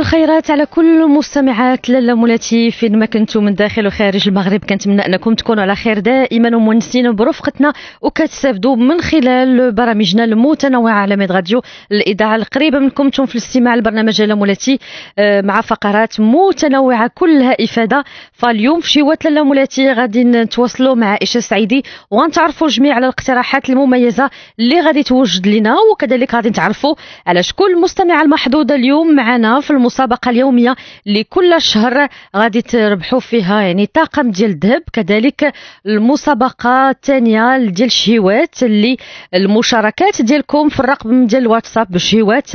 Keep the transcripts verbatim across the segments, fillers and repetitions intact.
الخيرات على كل مستمعات لاله مولاتي فين ما كنتم من داخل وخارج المغرب. كنتمنى انكم تكونوا على خير دائما ومونسين برفقتنا وكتستافدوا من خلال برامجنا المتنوعه على ميد راديو، الاذاعه القريبه منكم في الاستماع لبرنامج لاله مولاتي مع فقرات متنوعه كلها افاده. فاليوم في شيوات لاله مولاتي غادي نتواصلوا مع عائشه السعيدي وغنتعرفوا جميع على الاقتراحات المميزه اللي غادي توجد لنا، وكذلك غادي نتعرفوا على شكون المستمعه المحظوظه اليوم معنا في المسابقه اليوميه اللي كل شهر غادي تربحوا فيها يعني طاقم ديال الذهب. كذلك المسابقه الثانيه ديال الشهيوات اللي المشاركات ديالكم في الرقم ديال الواتساب بشهيوات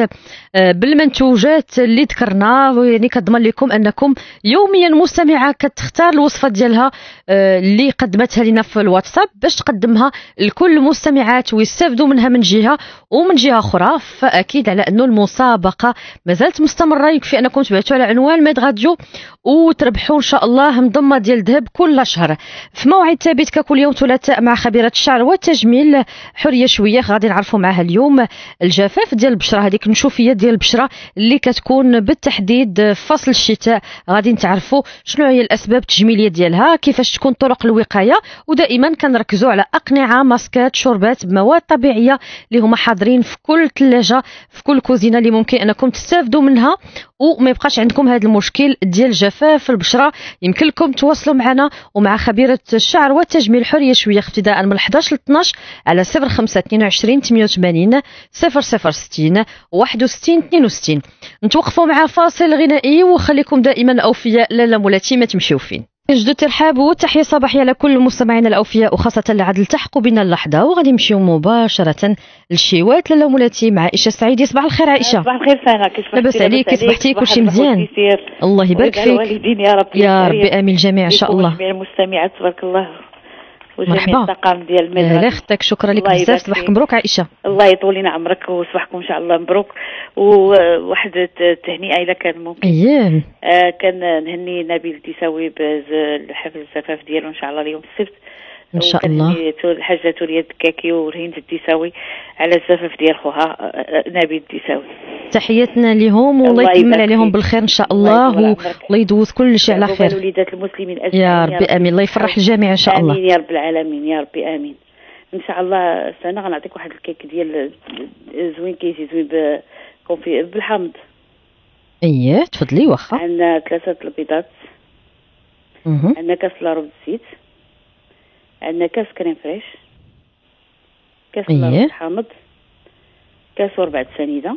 بالمنتوجات اللي ذكرنا، يعني كضمن لكم انكم يوميا مستمعه كتختار الوصفه ديالها اللي قدمتها لنا في الواتساب باش تقدمها لكل المستمعات ويستافدوا منها من جهه ومن جهه اخرى. فاكيد على انه المسابقه مازالت مستمره، يكفي انكم تبعتوا على عنوان ميد راديو وتربحوا ان شاء الله مضمه ديال الذهب كل شهر في موعد ثابت ككل يوم ثلاثاء مع خبيره الشعر والتجميل حوريه شويخ. غادي نعرفوا معها اليوم الجفاف ديال البشره، هذيك النشوفيه ديال البشره اللي كتكون بالتحديد في فصل الشتاء. غادي نتعرفوا شنو هي الاسباب التجميليه ديالها، كيفاش تكون طرق الوقايه، ودائما كنركزوا على اقنعه، ماسكات، شوربات بمواد طبيعيه اللي هما حاضرين في كل ثلاجه في كل كوزينه اللي ممكن انكم تستافدوا منها وما يبقاش عندكم هذا المشكل ديال جفاف البشره. يمكن لكم تواصلوا معنا ومع خبيره الشعر والتجميل حوريه شويخ ابتداء من احداش ل اثناش على صفر خمسة اثنين وعشرين ثمانية وثمانين صفر صفر ستين واحد وستين اثنين وستين. نتوقفوا مع فاصل غنائي وخليكم دائما اوفياء لاله مولاتي ما تمشيو فين. نجدوا الترحاب والتحيه صباحيه لكل المستمعين الاوفياء وخاصه اللي عاد التحقوا بنا اللحظه، وغادي نمشيو مباشره للشيوات لاله مولاتي مع عائشه السعيدي. صباح الخير عائشه. صباح الخير سنة، كيف لاباس عليك؟ كيف صبحتي؟ كلشي مزيان؟ الله يبارك فيك. الوالدين يا رب يا ربي امين الجميع ان شاء الله. جميع المستمعات تبارك الله مرحبا. الطاقم ديال ميد لا اختك شكرا لك بزاف. صباحك مبروك عائشه. الله يطول لنا عمرك وصباحكم ان شاء الله مبروك. وواحد التهنئه اذا كان ممكن. اييه آه كان نهني نبيل الديساوي بحفل الزفاف ديالو ان شاء الله اليوم السبت ان شاء الله. الحاجه توريه الدكاكي ورهينه الديساوي على الزفاف ديال خوها نبيل الديساوي. تحياتنا لهم والله يكمل عليهم بالخير ان شاء الله والله يدوز كل شيء على خير. وليدات المسلمين اجمعين يا ربي امين. الله يفرح الجميع ان شاء الله. امين يا رب العالمين يا ربي امين. ان شاء الله سنه غنعطيك واحد الكيك ديال زوين كيجي زوين بكونفي بالحامض. اييه تفضلي. واخا عندنا ثلاثه البيضات، عندنا كاس لاروب الزيت، عندنا كاس كريم فريش، كاس لاروب حامض، كاس وربع سنيده،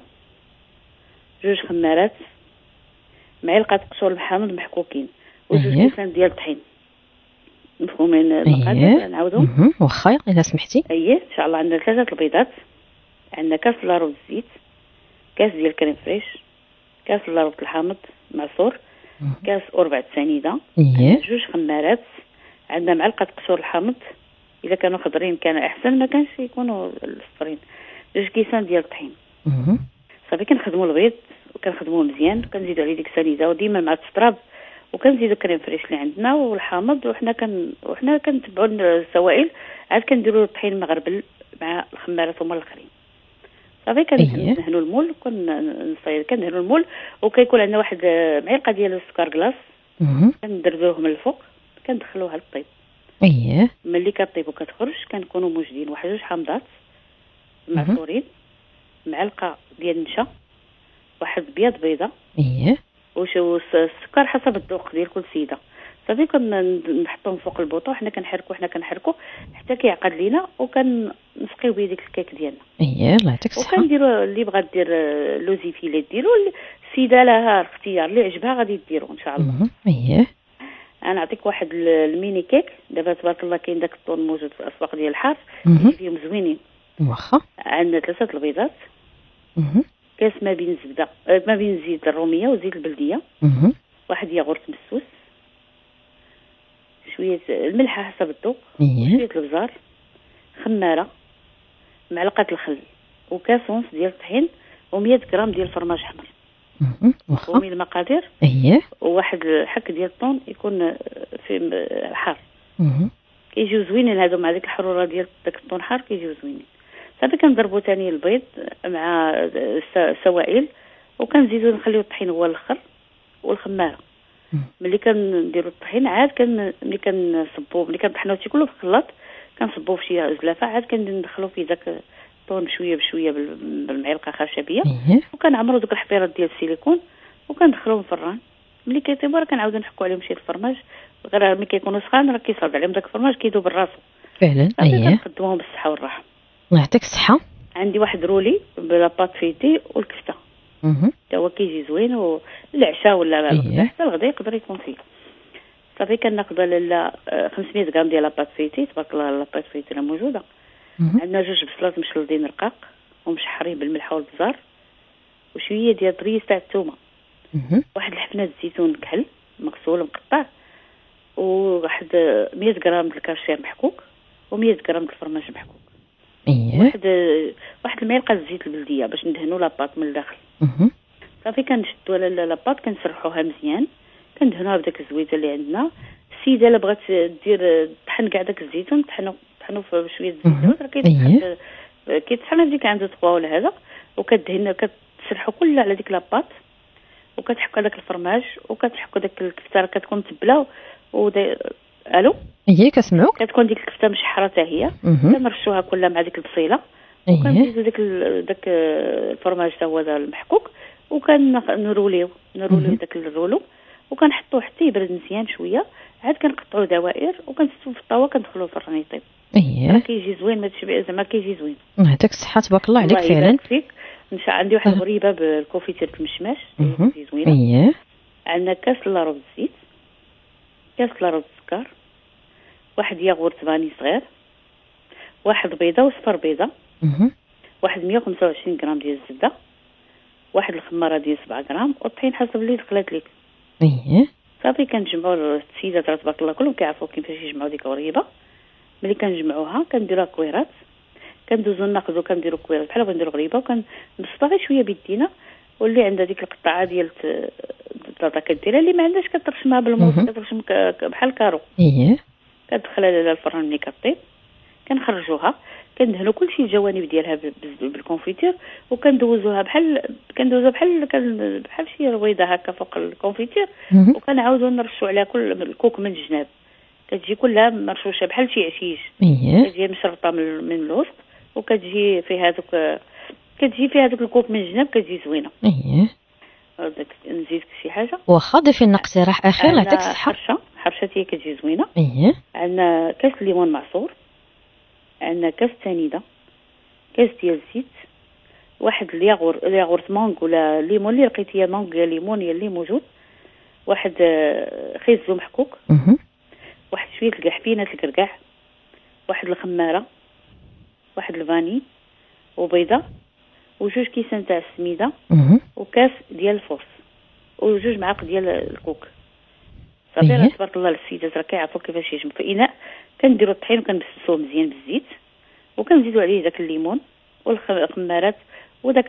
جوج خمارات، معلقه قشور الحامض محكوكين، وجوج كيسان ديال الطحين. مفهومين المقادير؟ نعاودو واخا الا سمحتي. اييه ان شاء الله. عندنا ثلاثه البيضات، عندنا كاس لاروب الزيت، كاس ديال كريم فريش، كاس لاروب الحامض معصور، كاس وربع سنيده، جوج خمارات، عندنا معلقه قشور الحامض اذا كانوا خضرين كان احسن، ما كانش يكونوا الصفرين، جوج كيسان ديال الطحين. صافي كنخدموا البيض وكنخدموه مزيان وكنزيدوا عليه ديك السنيده وديما مع التراب، وكنزيدوا كريم فريش اللي عندنا والحامض، وحنا كن وحنا كنتبعوا السوائل، عاد كنديروا الطحين المغربل مع الخمارات هما الاخرين. صافي كندهنوا المول كنصاير كندهنوا المول، وكيكون عندنا واحد معلقه ديال السكر كلاص كندردوه من الفوق كندخلوها للطيب. اييه ملي كطيب وكتخرج كنكونوا موجدين واحد جوج حامضات معصورين، معلقه ديال النشا، واحد بياض بيضه، اييه وشو السكر حسب الذوق ديال كل سيده. صافي كنحطوهم فوق البوطه وحنا كنحركوا حنا كنحركوا حتى كيعقد لينا، وكنسقيو به ديك الكيك ديالنا. اييه الله يعطيك الصحه. وكنديروا اللي بغات دير لوزي فيلي ديروا، السيده لها الاختيار اللي عجبها غادي ديروا ان شاء الله. اييه انا نعطيك واحد الميني كيك دابا تبارك الله كاين داك الطون موجود في الاسواق ديال الحار يجي فيهم زوينين. واخا عندنا ثلاثه البيضات، كاس ما بين زبده ما بين زيت الروميه وزيت البلديه، واحد ياغورت مسوس، شويه الملح حسب الذوق، شويه البزار، خماره، معلقه الخل، وكاس ونص ديال الطحين، ومية غرام ديال الفرماج احمر. ومن المقادير اييه وواحد الحك ديال الطون يكون في حار. كيجيو زوينين هادو مع ديك الحروره ديال داك الطون حار كيجيو زوينين. صافي كنضربوا ثاني البيض مع السوائل وكنزيدو نخليو الطحين هو الاخر والخماره. ملي كنديروا الطحين عاد كن ملي كنصبوا ملي كنطحنوا شي كله في الخلاط كنصبوه في شي زلافه عاد كندخلوا فيه داك الطون بشويه بشويه بالمعلقه خشبيه وكنعمروا دوك الحفيرات ديال السيليكون وكندخلوهم في الفران. ملي كيطيبوا راه كنعاودو نحكوا عليهم شي الفرماج غير ملي كيكونوا سخان راه كيصاد عليهم داك الفرماج كيذوب راسو فعلا. اييه كنقدموهم بالصحه والراحه. الله يعطيك الصحه. عندي واحد رولي بلا بات فيتي والكفته حتى هو كيجي زوين والعشاء ولا حتى الغدا يقدر يكون فيه. صافي كناخذ لاله خمسمية غرام ديال لاباط فيتي تبارك الله لاباط فيتي راه موجوده. عندنا جوج بصلات مشلضين رقاق ومشحرين بالملح والبزار وشويه ديال طريس تاع الثومه. واحد الحفنه الزيتون كحل مغسول مقطع وواحد مية غرام د الكاشير محكوك و100 غرام د الفرماج محكوك. اييه واحد واحد المعلقه الزيت البلديه باش ندهنوا لاباط من الداخل. صافي كنشدوا على لاباط كنسرحوها مزيان كندهنوها بداك الزويته اللي عندنا. السيده الا بغات دير طحن كاع داك الزيتون طحنوا طحنوا في شويه الزيت راه كيتحط كيتحل ديك عنده تقوا ولا هذا وكدهن كتسرحوا كلها على ديك لاباط وكتحك داك الفرماج وكتحك داك الكفته راه كتكون متبله ودي... الو اييه كنسمعوك. كتكون ديك الكفته مشحره حتى هي كنرشوها كلها مع ديك البصيله وكنزيدو داك ال... داك الفرماج حتى هو المحكوك وكنروليو نروليو داك الرولو وكنحطوه حتى يبرد مزيان شويه عاد كنقطعوا دوائر وكنستو في الطاوه كندخلوه في الفرن يطيب. اييه كيجي زوين ما تشبع زعما كيجي زوين. يعطيك الصحه تبارك الله عليك فعلا. ان شاء عندي واحد الغريبه بالكوفيتير المشماش كيجي زوينه. اييه عندنا كاس لاروب بالزيت كاس لاروب بالسكر واحد ياغورت فاني صغير واحد بيضه وصفر بيضه واحد مية وخمسة وعشرين غرام ديال الزبده واحد الخماره ديال سبعة غرام والطحين حسب اللي دخلت لك. اييه صافي كنجمعوا السيدات تبارك الله كلهم كيعرفوا كيفاش يجمعوا ديك الغريبه. ملي كنجمعوها كنديروها كويرات كندوزو ناخذو كنديرو كويرات بحال كنديرو غريبه وكنبسطها غير شويه بيدينا واللي عندها ديك القطعه ديال البطاطا كديرها اللي ما عندهاش كترشمها بالموس كترشم بحال كارو. اييه كتدخلها للفران ملي كطيب كنخرجوها كندهنوا كلشي الجوانب ديالها بالكونفيتير وكندوزوها بحال كندوزوها بحال بحال شي رويضه هكا فوق الكونفيتير وكنعاودو نرشوا عليها كل الكوك من الجناب كتجي كلها مرشوشه بحال شي عشيش. اييه كتجي مشرطه من, من الوسط وكتجي فيها هذوك كتجي فيها هذوك الكوك من الجناب كتجي زوينه. اييه هذاك نزيدك شي حاجه واخا ضيفي لنا اقتراح اخر يعطيك الصحه. حرشه حرشه هي كتجي زوينه. اييه عندنا كاس ليمون معصور عندنا كاس تانيده كاس ديال الزيت واحد الياغور الياغورت مانغ ولا ليمون اللي لقيتيه يا مانغ يا ليمون يا اللي موجود واحد خيزو محكوك واحد شويه القحبينات الكركاع واحد الخماره واحد الفاني وبيضه وجوج كيسان تاع السميده وكاس ديال الفورس وجوج معالق ديال الكوك. صافي تبارك الله السيدات راه كيعرفوا كيفاش يجمعوا في اناء كنديروا الطحين وكنبسسوه مزيان بالزيت وكنزيدوا عليه داك الليمون والخمارات وداك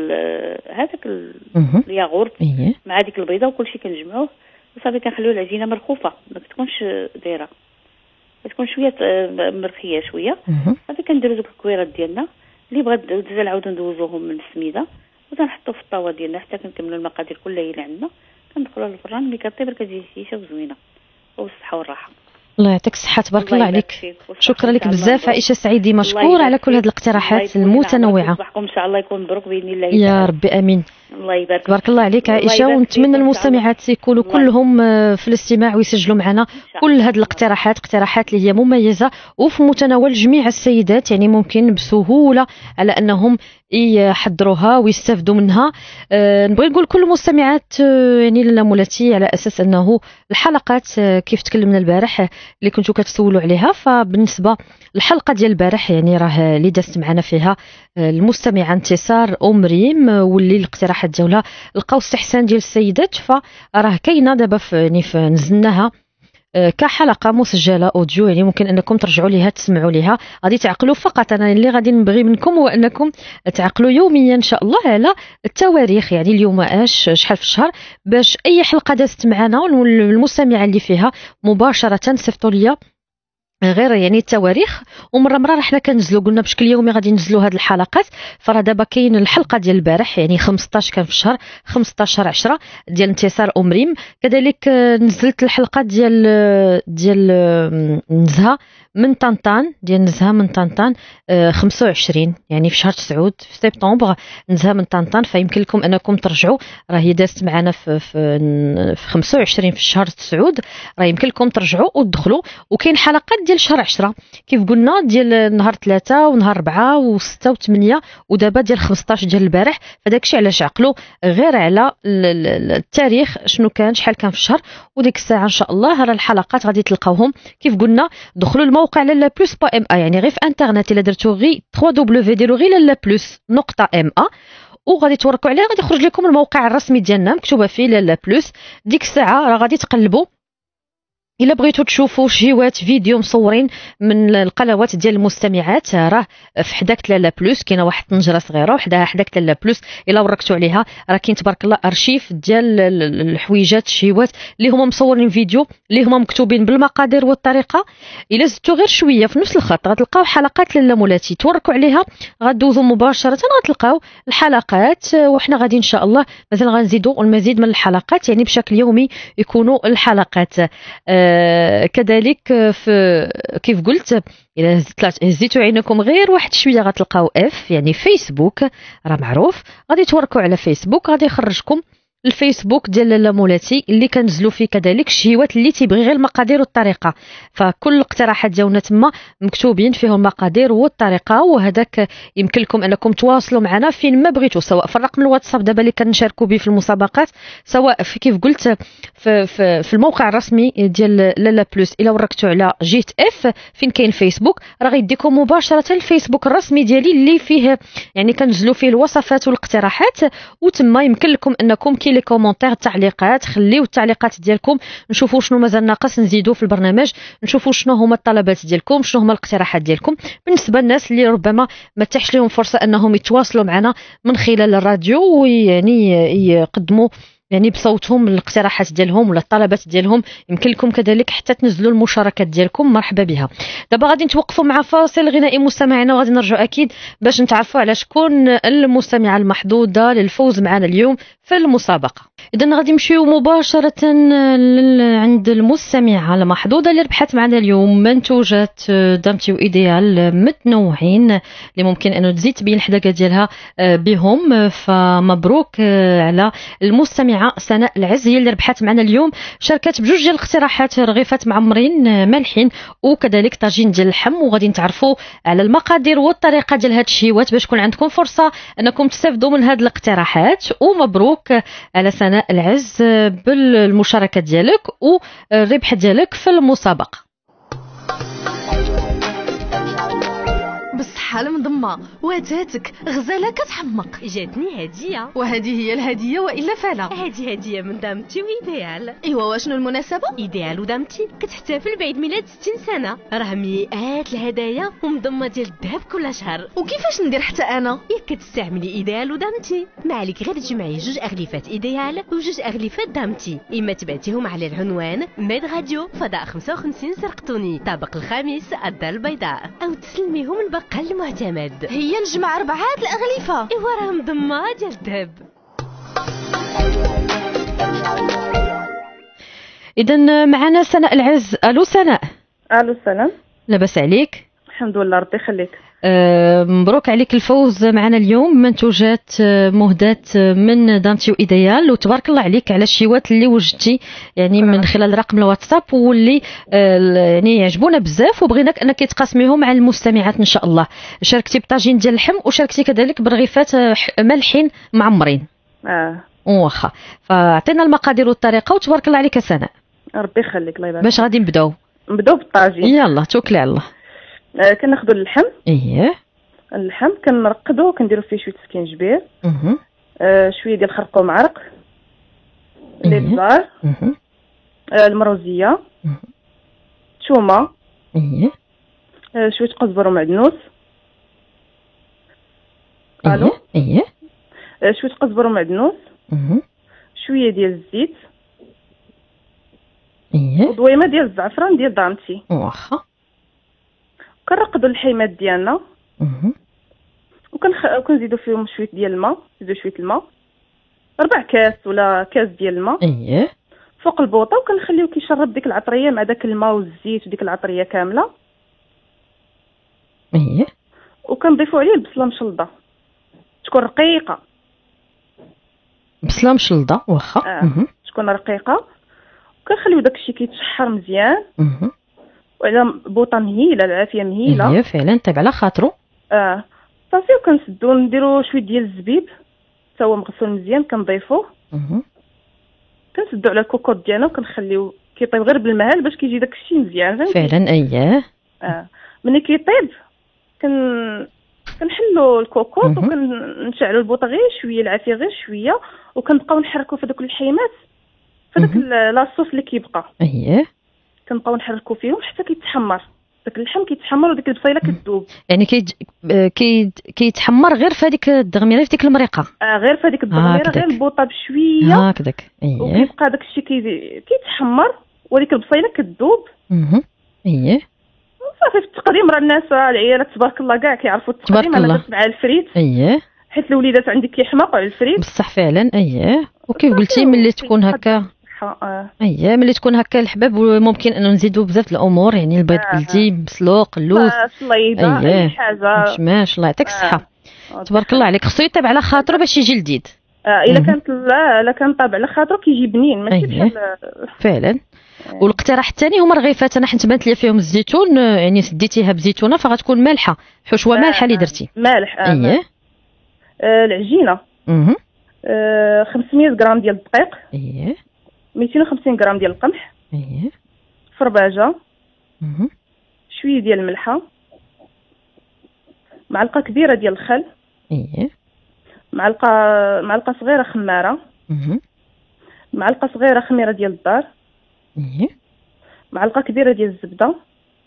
هذاك الياغورت مع ديك البيضه وكلشي كنجمعوه وصافي كنخليو العجينه مرخوفه ما تكونش دايره تكون شويه مرخيه شويه. صافي كنديروا دوك الكويرات ديالنا اللي بغات نعاودو ندوزوهم من السميده وتنحطوا في الطاوه ديالنا حتى كنكملوا المقادير كلها اللي عندنا كندخلوها للفران ملي كطيب كتجي هشيشه وزوينه وبالصحه والراحه. الله يعطيك الصحه تبارك الله عليك. شكرا لك بزاف عائشه سعيدي مشكور على كل هذه الاقتراحات المتنوعه. صباحكم ان شاء الله يكون مبروك باذن الله يا ربي امين. الله يبارك تبارك الله عليك عائشه ونتمنى المستمعات يكونوا كلهم في الاستماع ويسجلوا معنا كل هذه الاقتراحات اقتراحات اللي هي مميزه وفي متناول جميع السيدات يعني ممكن بسهوله على انهم يحضروها ويستافدوا منها. أه نبغي نقول كل المستمعات أه يعني لمولاتي على اساس انه الحلقات أه كيف تكلمنا البارح اللي كنتوا كتسولوا عليها فبالنسبه الحلقه ديال البارح يعني راه اللي دازت معنا فيها أه المستمعه انتصار ام ريم أه واللي الاقتراحات ديالها لقاو استحسان ديال السيدات فراه كاينه دابا يعني نزلناها كحلقه مسجله اوديو يعني ممكن انكم ترجعوا ليها تسمعوا ليها. غادي تعقلوا فقط انا اللي غادي نبغي منكم هو انكم تعقلوا يوميا ان شاء الله على التواريخ يعني اليوم اش شحال في الشهر باش اي حلقه دازت معنا والمستمعه اللي فيها مباشره صيفطوا ليا غير يعني التواريخ. ومره مره حنا كنزلوا قلنا بشكل يومي غادي ننزلوا هذه الحلقات. فراه دابا كاين الحلقه ديال البارح يعني خمسطاش كان في الشهر خمسطاش عشرة ديال انتصار أمريم. كذلك نزلت الحلقه ديال ديال نزهه من طنطان ديال نزهه من طنطان خمسة وعشرين يعني في شهر تسعود في سبتمبر نزهه من طنطان. فيمكن لكم انكم ترجعوا راه هي دازت معنا في في, في خمسة وعشرين في الشهر تسعود راه يمكن لكم ترجعوا وتدخلوا. وكاين حلقات ديال شهر عشرة كيف قلنا ديال نهار ثلاثة ونهار أربعة وستة وثمانية ودابا ديال خمسطاش ديال البارح. فداكشي علاش عقلوا غير على التاريخ شنو كان شحال كان في الشهر. وديك الساعه ان شاء الله راه الحلقات غادي تلقاوهم كيف قلنا. دخلوا الموقع لالا بلس با ام ا يعني غير في انترنت الا درتو غي دبليو دبليو دبليو ديروا غي لالا بلس نقطه ام ا وغادي توركوا عليه غادي يخرج لكم الموقع الرسمي ديالنا مكتوبه فيه لالا بلس. ديك الساعه راه غادي تقلبوا إلا بغيتو تشوفوا شهيوات فيديو مصورين من القنوات ديال المستمعات راه في حداك لالا بلس كاينه واحد الطنجره صغيره وحدها حداك لالا بلس. الا وركتوا عليها راه كاين تبارك الله ارشيف ديال الحويجات الشهيوات اللي هما مصورين فيديو اللي هما مكتوبين بالمقادير والطريقه. الا زدتوا غير شويه في نفس الخط غتلقاو حلقات لالا مولاتي توركوا عليها غدوزوا مباشره غتلقاو الحلقات. وحنا غادي ان شاء الله مازال غنزيدوا المزيد من الحلقات يعني بشكل يومي يكونوا الحلقات. أه كذلك في كيف قلت إلا هزيتوا عينكم غير واحد شويه غتلقاو اف يعني فيسبوك راه معروف. غادي توركوا على فيسبوك غادي يخرجكم الفيسبوك ديال لالا مولاتي اللي كنزلوا فيه كذلك الشهيوات اللي تيبغي غير المقادير والطريقه. فكل الاقتراحات ديالنا تما مكتوبين فيهم المقادير والطريقه. وهذاك يمكن لكم انكم تواصلوا معنا فين ما بغيتوا سواء في الرقم الواتساب دابا اللي كنشاركوا به في المسابقات سواء في كيف قلت في, في, في الموقع الرسمي ديال لالا بلس. الا وركتوا على جيت اف فين كاين فيسبوك راه غيديكم مباشره الفيسبوك الرسمي ديالي اللي فيه يعني كنزلوا فيه الوصفات والاقتراحات. وتما يمكن لكم انكم كي لي كومونتير التعليقات خليو التعليقات ديالكم نشوفوا شنو مازال ناقص نزيدوا في البرنامج نشوفوا شنو هما الطلبات ديالكم شنو هما الاقتراحات ديالكم. بالنسبه للناس اللي ربما ما تحش لهم فرصه انهم يتواصلوا معنا من خلال الراديو ويعني يقدموا يعني بصوتهم الاقتراحات ديالهم ولا الطلبات ديالهم يمكن لكم كذلك حتى تنزلوا المشاركات ديالكم مرحبا بها. دابا غادي نتوقفوا مع فاصل غنائي مستمعينا وغادي نرجعوا اكيد باش نتعرفوا على شكون المستمعه المحظوظه للفوز معنا اليوم في المسابقه. اذا غادي نمشيو مباشره عند المستمعه المحظوظه اللي ربحت معنا اليوم منتوجات دامتي وايديال متنوعين اللي ممكن انه تزيد تبين الحداقه ديالها بهم. فمبروك على المستمعه سناء العز هي اللي ربحت معنا اليوم. شاركت بجوج ديال الاقتراحات رغيفات معمرين مالحين وكذلك طاجين ديال اللحم. وغادي نتعرفوا على المقادير والطريقه ديال هاد الشهيوات باش تكون عندكم فرصه انكم تستافدوا من هاد الاقتراحات. ومبروك على سناء العز بالمشاركه ديالك والربح ديالك في المسابقه. بالصحة المضمة واتاتك غزالة كتحمق. جاتني هدية وهذه هي الهدية وإلا فلا. هذه هدية من دامتي وإيديال. إيوا واشنو المناسبة؟ إيديال ودامتي كتحتفل بعيد ميلاد ستين سنة راه مئات الهدايا ومضمة ديال الذهب كل شهر. وكيفاش ندير حتى أنا؟ ياك كتستعملي إيديال ودامتي ما عليك غير تجمعي جوج أغلفات إيديال وجوج أغلفات دامتي إما تبعتيهم على العنوان ميد راديو فضاء خمسة وخمسين سرقطوني طابق الخامس الدار البيضاء أو تسلميهم البقال المعتمد. هي نجمع أربعة الأغلفة إيوا راه مضمة ديال الذهب. إذا معنا سناء العز. ألو سناء. الو السلام. لاباس عليك؟ الحمد لله ربي يخليك. أه مبروك عليك الفوز معنا اليوم منتوجات مهدات من دامتي وايديال وتبارك الله عليك على الشيوات اللي وجدتي يعني من خلال رقم الواتساب واللي أه يعني يعجبونا بزاف وبغيناك انك تقاسميهم مع المستمعات ان شاء الله. شاركتي بطاجين ديال اللحم وشاركتي كذلك برغيفات مالحين معمرين. اه واخا فاعطينا المقادير والطريقه وتبارك الله عليك سناء. ربي يخليك الله يبارك. باش غادي نبداو؟ نبداو بالطاجين. يلا توكلي على الله. آه كناخذوا اللحم. اييه اللحم كنرقدو كنديرو فيه شويه سكينجبير. اها آه شويه ديال الخرق ومعرق. الابزار. اها آه المروزيه. اها الثومه. اييه آه شويه قزبر ومعدنوس. الو. اييه آه شويه قزبر ومعدنوس. اها شويه ديال الزيت. اييه وضويمه ديال الزعفران ديال دامتي. واخا كنرقدوا الحيمات ديالنا وكنخ... وكنزيدوا فيهم شويه ديال الماء، نزيدوا شويه الماء، ربع كاس ولا كاس ديال الماء اييه فوق البوطه، وكنخليوه كيشرب ديك العطريه مع داك الماء والزيت وديك العطريه كامله. اييه وكنضيفوا عليه البصله مشلضه تكون رقيقه، بصله مشلضه واخا آه. تكون رقيقه، وكنخليو داكشي كيتشحر مزيان اها وعلى بوطه مهيله، العافيه مهيله. اييه فعلا طيب على خاطرو. اه صافي، وكنسدو نديرو شويه ديال الزبيب حتى هو مغسول مزيان كنضيفوه. اها كنسدو على الكوكوط ديالنا وكنخليو كيطيب غير بالمهل باش كيجي داكشي مزيان. فعلا اييه اه ملي كيطيب كن كنحلوا الكوكوط وكنشعلوا البوطه غير شويه، العافيه غير شويه، وكنبقاو نحركوا في دوك الحيمات في داك لاصوص اللي كيبقى. اييه كنبقاو نحركوا فيهم حتى كيتحمر داك اللحم، كيتحمر وديك البصيله كتذوب. يعني كي كي كيتحمر غير في هذيك الدغميره، في ديك المريقه. اه غير في هذيك الدغميره، غير البوطه بشويه هكذاك. اييه وكيبقى داك الشيء كي كيتحمر وديك البصيله كتذوب. اها اييه صافي. في التقديم راه الناس العيالات تبارك الله كاع كيعرفوا التقديم. انا درت مع الفريت. اييه حيت الوليدات عندي كيحماقوا على الفريت بصح فعلا. اييه وكيف قلتي ملي تكون هكا آه. اييه ملي تكون هكا الحباب ممكن انه نزيدوا بزاف الامور، يعني البيض آه. بلدي، بسلوق، اللوز، الصليبه، أيه. اي حاجه. مشماش. الله يعطيك الصحه. آه. تبارك الله عليك. خصو يطيب على خاطره باش يجي لذيذ. اه الا كانت لا الا كان طاب على خاطرو كيجي بنين ماشي أيه. بحال فعلا. أيه. والاقتراح الثاني هما الرغيفات. انا حنت بانت لي فيهم الزيتون، يعني سديتيها بزيتونه فغتكون مالحه، حشوه مالحه اللي درتي. مالح. اه اييه آه العجينه اها آه خمسمية غرام ديال الدقيق، اييه ميتين وخمسين غرام ديال القمح، اييه فرباجه، اها شويه ديال الملحه، معلقه كبيره ديال الخل، اييه معلقه معلقه صغيره خماره، اها معلقه صغيره خميره ديال الدار، اييه معلقه كبيره ديال الزبده،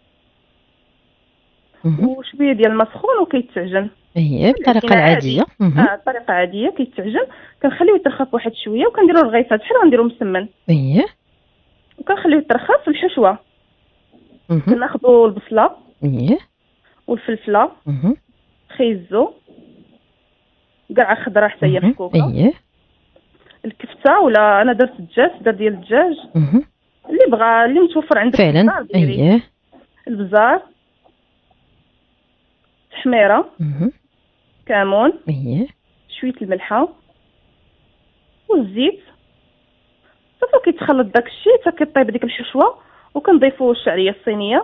وشويه ديال الماء سخون وكيتعجن. اييه بالطريقه العاديه. اه الطريقه عاديه كيتعجن. كنخليوه يترخى واحد شويه وكنديروا الرغيفات بحال غنديروا مسمن. اييه وكنخليوه يترخى في الحشوه. اها كناخذوا البصله اييه والفلفله، اها خيزو، كاع خضره حتى هي محكوكه، اييه الكفته ولا انا درت الدجاج، دار ديال الدجاج اها اللي بغى اللي متوفر عندك فعلا. اييه البزار، تحميره، اها كمون، اييه شويه الملحه والزيت. صافي كيتخلط داك الشيء حتى كطيب ديك الحشوه، وكنضيفوا الشعريه الصينيه.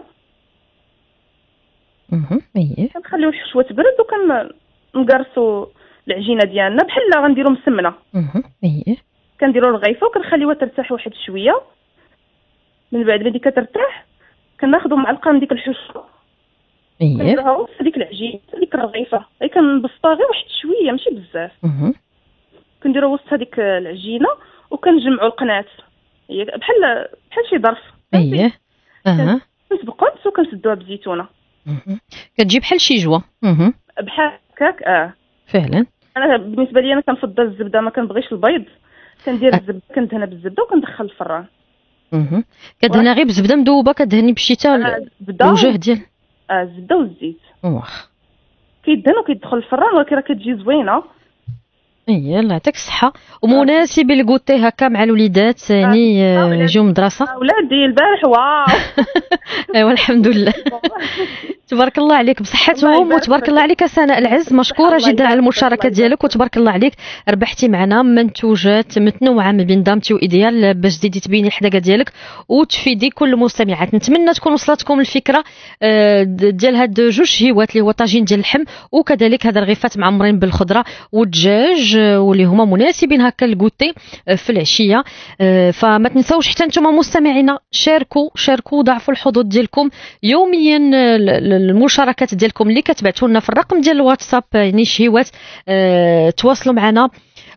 اها اييه كنخليو الحشوه تبرد وكنقرصوا العجينه ديالنا بحال غنديروا مسمنه. اها اييه كنديروا الرغيفه وكنخليوها ترتاح واحد شويه. من بعد ملي كترتاح كناخذوا معلقه من ديك الحشوه اييه كنديروها في ديك العجين في ديك الرغيفه، غير كنبسطوها غير واحد شويه ماشي بزاف. اها كنديروا وسط هذيك العجينه وكنجمعوا القنات، هي بحال بحال شي ظرف. اييه اها كنسبقوا وكنسدوها بزيتونه. اها كتجي بحال شي جوه. اها بحال هكاك. اه فعلا. انا بالنسبه لي انا كنفضل الزبده، ما كنبغيش البيض. كندير الزبده كندهنها بالزبده وكندخل الفران. اها كدهنها غير بالزبده مذوبه، كدهني بالشتاء الوجه ديال اه الزبده والزيت. واخ كيدهن وكيدخل الفران، ولكن راه كتجي زوينه. اييه الله يعطيك الصحه. ومناسب للكوتي هكا مع الوليدات، يعني يجيو مدرسه. اولادي البارح واو. ايوا الحمد لله. تبارك الله عليك بصحتهم، وتبارك الله عليك سناء العز. مشكوره جدا على المشاركه ديالك، وتبارك الله عليك ربحتي معنا منتوجات متنوعه ما بين دامتي وايديال باش تزيدي تبيني الحداقه ديالك وتفيدي كل المستمعات. نتمنى تكون وصلتكم الفكره ديال هاد جوج شهيوات اللي هو طاجين ديال اللحم، وكذلك هاد الرغيفات معمرين بالخضره والدجاج، واللي هما مناسبين هكا للكوتي في العشيه. فما تنساوش حتى نتوما مستمعينا شاركوا شاركوا ضاعفوا الحظوظ ديالكم يوميا. المشاركات ديالكم اللي كتبعتوا لنا في الرقم ديال الواتساب، يعني شهيوات، اه تواصلوا معنا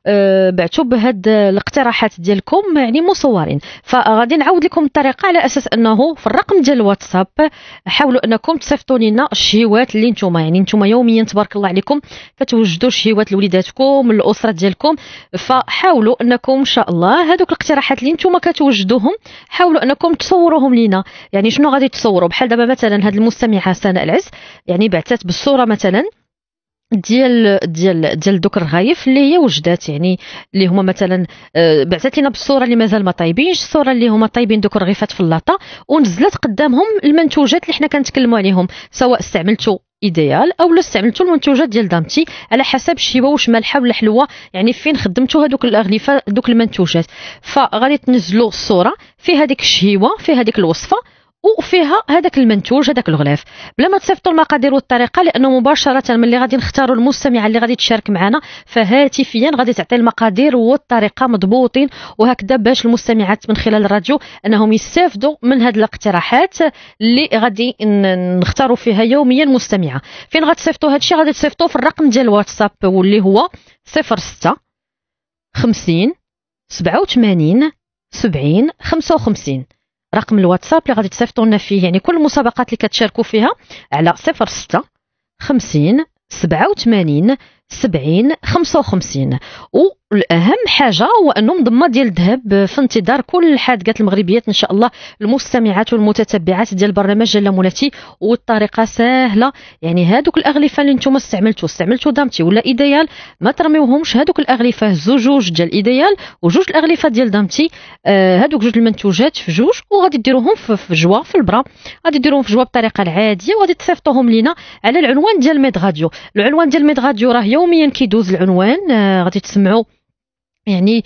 آه بعتوا بهاد الاقتراحات ديالكم يعني مصورين. فغادي نعاود لكم الطريقه على اساس انه في الرقم ديال الواتساب حاولوا انكم تصيفطوا لنا الشهيوات اللي نتوما يعني نتوما يوميا تبارك الله عليكم كتوجدوا شهيوات لوليداتكم الاسره ديالكم. فحاولوا انكم ان شاء الله هذوك الاقتراحات اللي نتوما كتوجدوهم حاولوا انكم تصوروهم لينا. يعني شنو غادي تصوروا؟ بحال دابا مثلا هاد المستمعه سناء العز يعني بعثت بالصوره مثلا ديال ديال ديال دوك الرغايف اللي هي وجدات يعني اللي هما مثلا بعثت لنا بالصوره اللي مازال ما طايبينش الصوره اللي هما طايبين دوك الرغيفات في اللاطه ونزلت قدامهم المنتوجات اللي حنا كنتكلموا عليهم سواء استعملتوا ايديال او لا استعملتوا المنتوجات ديال دامتي على حسب الشيوه واش مالحه ولا حلوه يعني فين خدمتوا هذوك الاغلفه دوك المنتوجات. فغادي تنزلوا الصوره في هذيك الشهيوه في هذيك الوصفه وفيها هذاك المنتوج هذاك الغلاف بلا ما تصيفطوا المقادير والطريقه لانه مباشره ملي غادي نختاروا المستمعه اللي غادي تشارك معنا فهاتفيا غادي تعطي المقادير والطريقه مضبوطين وهكذا باش المستمعات من خلال الراديو انهم يستافدوا من هذه الاقتراحات اللي غادي نختاروا فيها يوميا مستمعه. فين غتصيفطوا هذا الشيء؟ غادي تصيفطوه في الرقم ديال الواتساب واللي هو صفر ستة خمسين سبعة وثمانين سبعين خمسة وخمسين. رقم الواتساب اللي غادي تصيفطوا لنا فيه يعني كل المسابقات اللي كتشاركوا فيها على صفر ستة خمسين سبعة وثمانين سبعين خمسة وخمسين. والاهم حاجه هو انه مضمه ديال الذهب في انتظار كل الحادقات المغربيات ان شاء الله المستمعات والمتتبعات ديال برنامج جله مولاتي. والطريقه سهله يعني هادوك الاغلفه اللي نتوما استعملتوا استعملتوا دامتي ولا ايديال ما ترميوهمش هادوك الاغلفه هزوا جوج ديال ايديال وجوج الاغلفه ديال دامتي آه هادوك جوج المنتوجات في جوج وغادي ديروهم في جوا في البرا غادي ديروهم في جوا بالطريقه العاديه وغادي تصيفطوهم لينا على العنوان ديال ميد راديو. العنوان ديال ميد راديو راه يوميا كيدوز العنوان آه غادي تسمعوا يعني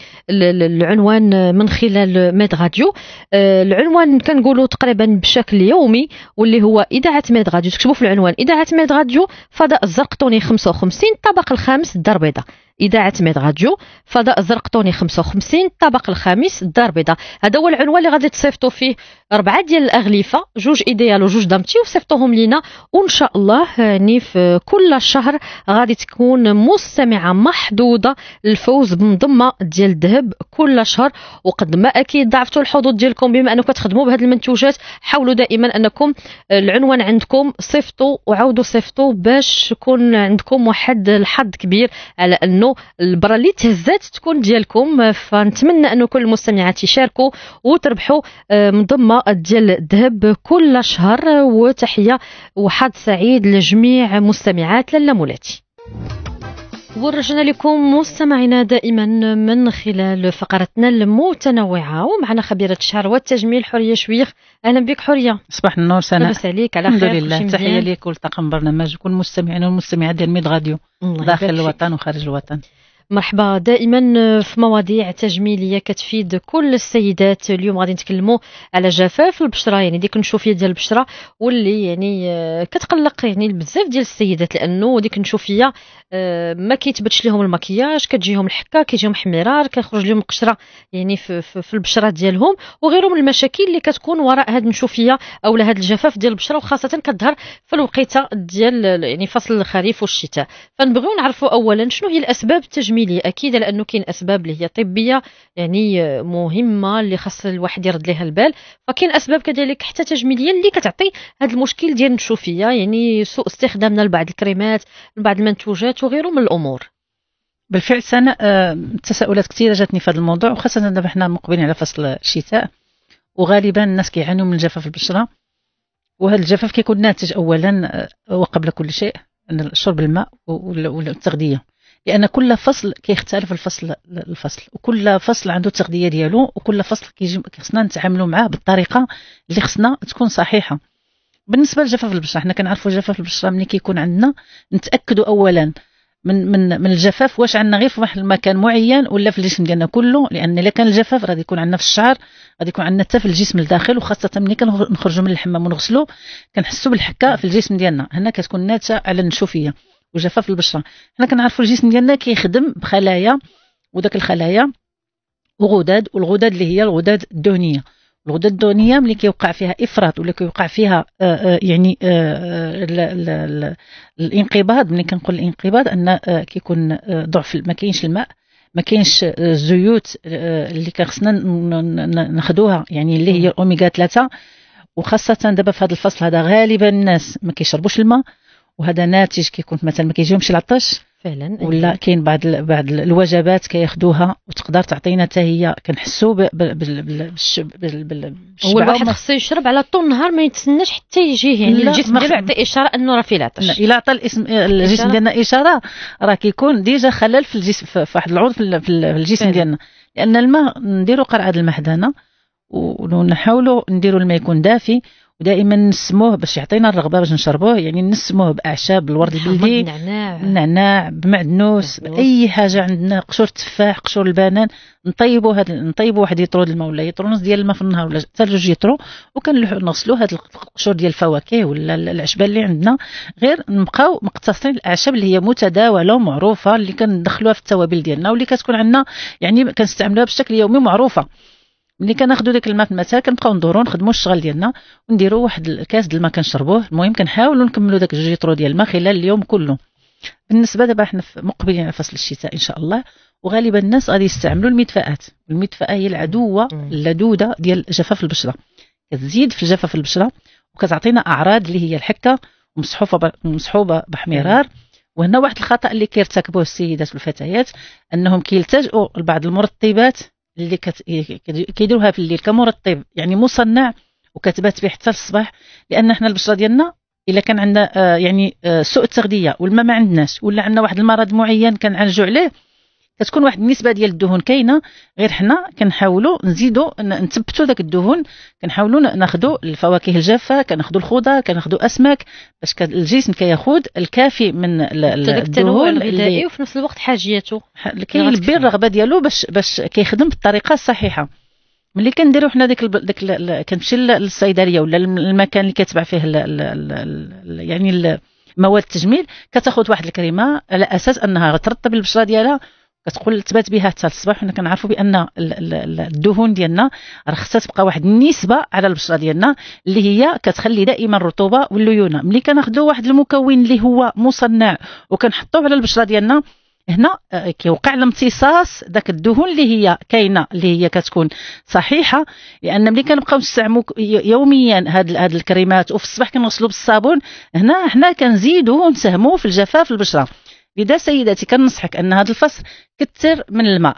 العنوان من خلال ميد راديو. آه العنوان كنقولوا تقريبا بشكل يومي واللي هو اذاعه ميد راديو. تكتبوا في العنوان اذاعه ميد راديو فضاء الزرقطوني خمسة وخمسين الطبق الخامس الدار البيضاء. اذاعه ميد راديو فضاء الزرقطوني خمسة وخمسين الطبق الخامس الدار البيضاء. هذا هو العنوان اللي غادي تصيفطوا فيه اربعه ديال الاغلفه جوج ايديال وجوج دامتي وصيفطوهم لينا وان شاء الله يعني في كل شهر غادي تكون مستمعه محظوظه الفوز بمضمه ديال الذهب كل شهر. وقد ما اكيد ضاعفتوا الحظوظ ديالكم بما انكم كتخدموا بهذه المنتوجات حاولوا دائما انكم العنوان عندكم صيفطوا وعاودوا صيفطوا باش يكون عندكم واحد الحظ كبير على انه البرا اللي تهزات تكون ديالكم. فنتمنى انه كل المستمعات يشاركوا وتربحوا مضمه ديال الذهب كل شهر. وتحيه وحظ سعيد لجميع مستمعات لاله مولاتي. ورجعنا لكم مستمعينا دائما من خلال فقرتنا المتنوعه ومعنا خبيره الشعر والتجميل حوريه شويخ. اهلا بك حوريه. صباح النور سناء. لاباس عليك؟ على خير الحمد لله. تحيه ليك ولطاقم برنامج وكل المستمعين والمستمعات ديال ميد راديو داخل الوطن وخارج الوطن. مرحبا دائما في مواضيع تجميليه كتفيد كل السيدات. اليوم غادي نتكلموا على جفاف البشره يعني ديك النشوفيه ديال البشره واللي يعني كتقلق يعني بزاف ديال السيدات لانه ديك النشوفيه ما كيتبتش لهم المكياج كتجيهم الحكه كيجيهم حمرار كيخرج لهم القشره يعني في, في, في البشره ديالهم وغيرهم من المشاكل اللي كتكون وراء هذه النشوفيه او هذا الجفاف ديال البشره وخاصه كتظهر في الوقيته ديال يعني فصل الخريف والشتاء. فنبغيو نعرفوا اولا شنو هي الاسباب التجميليه. اكيد لانه كاين اسباب اللي هي طبيه يعني مهمه اللي خاص الواحد يرد لها البال فكاين اسباب كذلك حتى تجميليه اللي كتعطي هذا المشكل ديال النشوفيه يعني سوء استخدامنا لبعض الكريمات لبعض المنتوجات وغيره من الامور. بالفعل سنة آه، تساؤلات كثيره جاتني في هذا الموضوع وخاصه دابا حنا مقبلين على فصل الشتاء وغالبا الناس كيعانوا من جفاف البشره. وهذا الجفاف كيكون ناتج اولا آه، وقبل كل شيء ان شرب الماء والتغذيه لان كل فصل كيختلف الفصل الفصل وكل فصل عنده التغذيه ديالو وكل فصل كيجي خصنا نتعاملوا معاه بالطريقه اللي خصنا تكون صحيحه. بالنسبه لجفاف البشره حنا كنعرفوا جفاف البشره ملي كيكون عندنا نتاكدوا اولا من من من الجفاف واش عندنا غير في واحد المكان معين ولا في الجسم ديالنا كله لان الا كان الجفاف غادي يكون عندنا في الشعر غادي يكون عندنا حتى في الجسم لداخل وخاصه ملي كنخرجوا من الحمام ونغسلوا كنحسوا بالحكه في الجسم ديالنا هنا كتكون ناتجه على النشوفيه وجفاف البشره. حنا كنعرفوا الجسم ديالنا كيخدم بخلايا وداك الخلايا وغدد والغدد اللي هي الغدد الدهنيه. الغدد الدهنيه ملي كيوقع فيها افراط ولا كيوقع فيها آآ آآ يعني آآ ال ال ال الانقباض. ملي كنقول الانقباض ان كيكون ضعف ما كاينش الماء ما كاينش الزيوت اللي كان خصنا ناخذوها يعني اللي هي الاوميغا ثلاثة، وخاصه دابا في هذا الفصل هذا غالبا الناس ما كيشربوش الماء، وهذا ناتج كيكون مثلا ما كيجيهمش العطش فعلا، ولا كاين بعض بعض الوجبات كياخذوها وتقدر تعطينا حتى هي كنحسوا بال هو الواحد خصو يشرب على طول النهار، ما يتسناش حتى يجيه يعني الجسم ديالو يعطي اشاره انه راه فيه العطش. الا عطى الاسم الجسم ديالنا اشاره راه كيكون ديجا خلل في الجسم في واحد العضو في الجسم ديالنا، لان الماء نديروا قرعه المحدنه ونحاولوا نديروا الماء يكون دافي، ودائما نسموه باش يعطينا الرغبه باش نشربوه، يعني نسموه باعشاب الورد البلدي، النعناع، بمعدنوس، باي حاجه عندنا، قشور التفاح، قشور البنان، نطيبوا هذا نطيبوا واحد يطرو الماء ولا يطرو نص ديال الماء في النهار ولا حتى جوج يطرو، وكنغسلوا هاد القشور ديال الفواكه ولا العشبه اللي عندنا، غير نبقاو مقتصرين الاعشاب اللي هي متداوله ومعروفه اللي كندخلوها في التوابل ديالنا واللي كتكون عندنا يعني كنستعملوها بشكل يومي معروفه. ملي كناخذوا داك الماء في المساء كنبقاو ندوروا نخدموا الشغل ديالنا ونديروا واحد الكاس د الماء كنشربوه، المهم كنحاولوا نكملوا داك جوج لتر ديال الماء خلال اليوم كله. بالنسبه دابا حنا مقبلين على فصل الشتاء ان شاء الله، وغالبا الناس غادي يستعملوا المدفئات، والمدفئه هي العدوه اللدوده ديال جفاف البشره، كتزيد في جفاف البشره وكتعطينا اعراض اللي هي الحكه ومصحوبه مصحوبه باحمرار. وهنا واحد الخطا اللي كيرتكبوه السيدات والفتيات انهم كيلتجؤوا لبعض المرطبات اللي كيديروها في الليل كمرطب يعني مصنع وكتبات به حتى الصباح، لان حنا البشره ديالنا الا كان عندنا آه يعني آه سوء التغذيه والما ما عندناش ولا عندنا واحد المرض معين كنعالجوا عليه، كتكون واحد النسبه ديال الدهون كاينه، غير حنا كنحاولوا نزيدوا نثبتوا داك الدهون، كنحاولوا ناخذوا الفواكه الجافه، كناخذوا الخضر، كناخذوا اسماك، باش الجسم كياخذ الكافي من الدهون الغذائي وفي نفس الوقت حاجيته كيلبي الرغبه ديالو باش باش كيخدم بالطريقه الصحيحه. ملي كنديروا حنا ديك داك كنمشي للصيدليه ولا المكان اللي كتباع فيه ال ال ال يعني مواد التجميل، كتاخذ واحد الكريمه على اساس انها غترطب البشره ديالها، كتقول تبات بها حتى الصباح. حنا كنعرفوا بان الدهون ديالنا راه خصها تبقى واحد النسبه على البشره ديالنا اللي هي كتخلي دائما الرطوبه والليونه. ملي كناخذوا واحد المكون اللي هو مصنع وكنحطوه على البشره ديالنا، هنا كيوقع الامتصاص داك الدهون اللي هي كاينه اللي هي كتكون صحيحه، لان ملي كنبقاو نستعملوا يوميا هاد هاد الكريمات وفي الصباح كنغسلوا بالصابون، هنا حنا كنزيدوا ونساهموا في الجفاف البشره. لذا سيداتي كنصحك ان هذا الفصل كثر من الماء،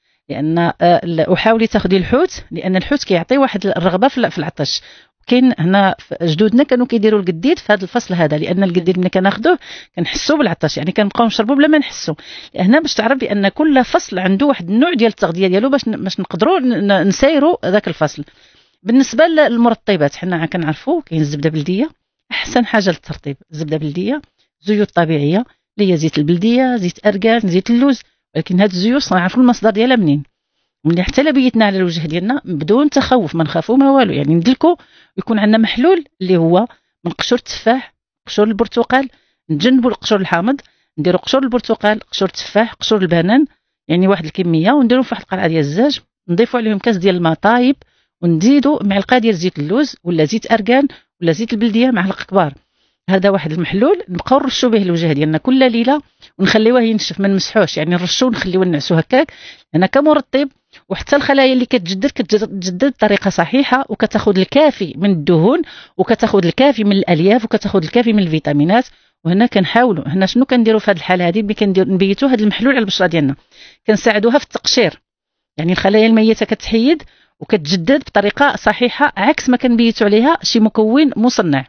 لان وحاولي تاخذي الحوت، لان الحوت كيعطي واحد الرغبه في العطش. كاين هنا جدودنا كانوا كيديروا القديد في هذا الفصل هذا، لان القديد ملي كناخذوه كنحسوا بالعطش، يعني كنبقاو نشربوا بلا ما نحسوا. هنا باش تعرف بان كل فصل عنده واحد النوع ديال التغذيه ديالو باش باش نقدروا نسيروا ذاك الفصل. بالنسبه للمرطبات حنا كنعرفوا كاين الزبده بلديه، احسن حاجه للترطيب الزبده بلديه، زيوت طبيعيه اللي هي زيت البلديه، زيت اركان، زيت اللوز، ولكن هاد الزيوت نعرفوا المصدر ديالها منين، ملي حتى لا بيتنا على الوجه ديالنا بدون تخوف، ما نخافوا ما والو، يعني ندلكو ويكون عندنا محلول اللي هو من قشور التفاح، قشور البرتقال، نتجنبوا القشور الحامض، نديروا قشور البرتقال، قشور التفاح، قشور البنان، يعني واحد الكميه، ونديروا في واحد القرعه ديال الزاج، نضيفوا عليهم كاس ديال الماء طايب، ونزيدوا معلقه ديال زيت اللوز ولا زيت اركان ولا زيت البلديه معلقه كبار. هذا واحد المحلول نبقاو نرشوا به الوجه ديالنا كل ليله ونخليوه ينشف، ما نمسحوش، يعني نرشوه ونخليوه نعسو هكاك، انا كمرطب. وحتى الخلايا اللي كتجدد كتجدد بطريقه صحيحه، وكتاخذ الكافي من الدهون، وكتاخذ الكافي من الالياف، وكتاخذ الكافي من الفيتامينات. وهنا كنحاولوا هنا شنو كنديروا في هذه الحاله هذه، كندير نبيتوا هذا المحلول على البشره ديالنا، كنساعدوها في التقشير، يعني الخلايا الميته كتحيد وكتجدد بطريقه صحيحه، عكس ما كنبيتوا عليها شي مكون مصنع.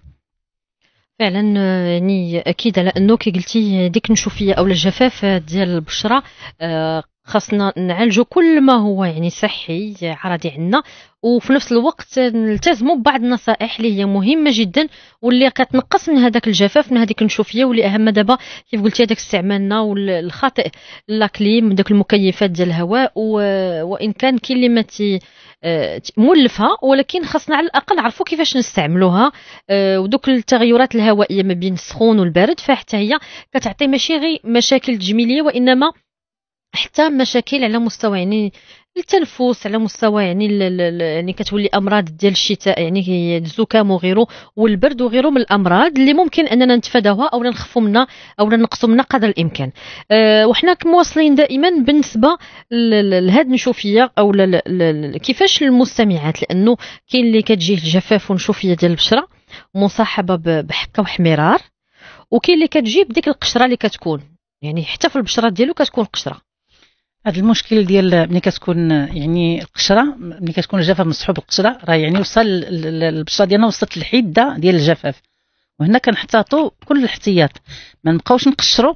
فعلا يعني اكيد على انه كي قلتي ديك النشوفيه او الجفاف ديال البشره خاصنا نعالجوا كل ما هو يعني صحي عرضي عندنا، وفي نفس الوقت نلتزموا ببعض النصائح اللي هي مهمه جدا واللي كتنقص من هذاك الجفاف من هذيك النشوفيه، واللي اهم دابا كيف قلتي هذاك استعمالنا والخاطئ لاكليم داك المكيفات ديال الهواء، وان كان كاين اللي ما مولفها، ولكن خاصنا على الاقل نعرفوا كيفاش نستعملوها. ودوك التغيرات الهوائيه ما بين السخون والبرد فحتى هي كتعطي ماشي غير مشاكل تجميليه، وانما حتى مشاكل على مستوى يعني التنفس على مستوى يعني يعني كتولي امراض ديال الشتاء يعني الزكام وغيره والبرد وغيره من الامراض اللي ممكن اننا نتفاداوها او نخفوا منها او ننقصوا منها قدر الامكان. أه وحنا مواصلين دائما بالنسبه لهاد النشوفيه او كيفاش المستمعات، لانه كاين اللي كتجيه الجفاف ونشوفيه ديال البشره مصاحبه بحكه وحمرار، وكاين اللي كتجي بديك القشره اللي كتكون يعني حتى في البشره ديالو كتكون قشره. هذا المشكل ديال ملي كتكون يعني القشره ملي كتكون الجفاف مصحوب بالقشره راه يعني وصل البشره ديالنا وصلت للحده ديال الجفاف، وهنا كنحتاطوا كل الاحتياط، ما نبقاوش نقشروا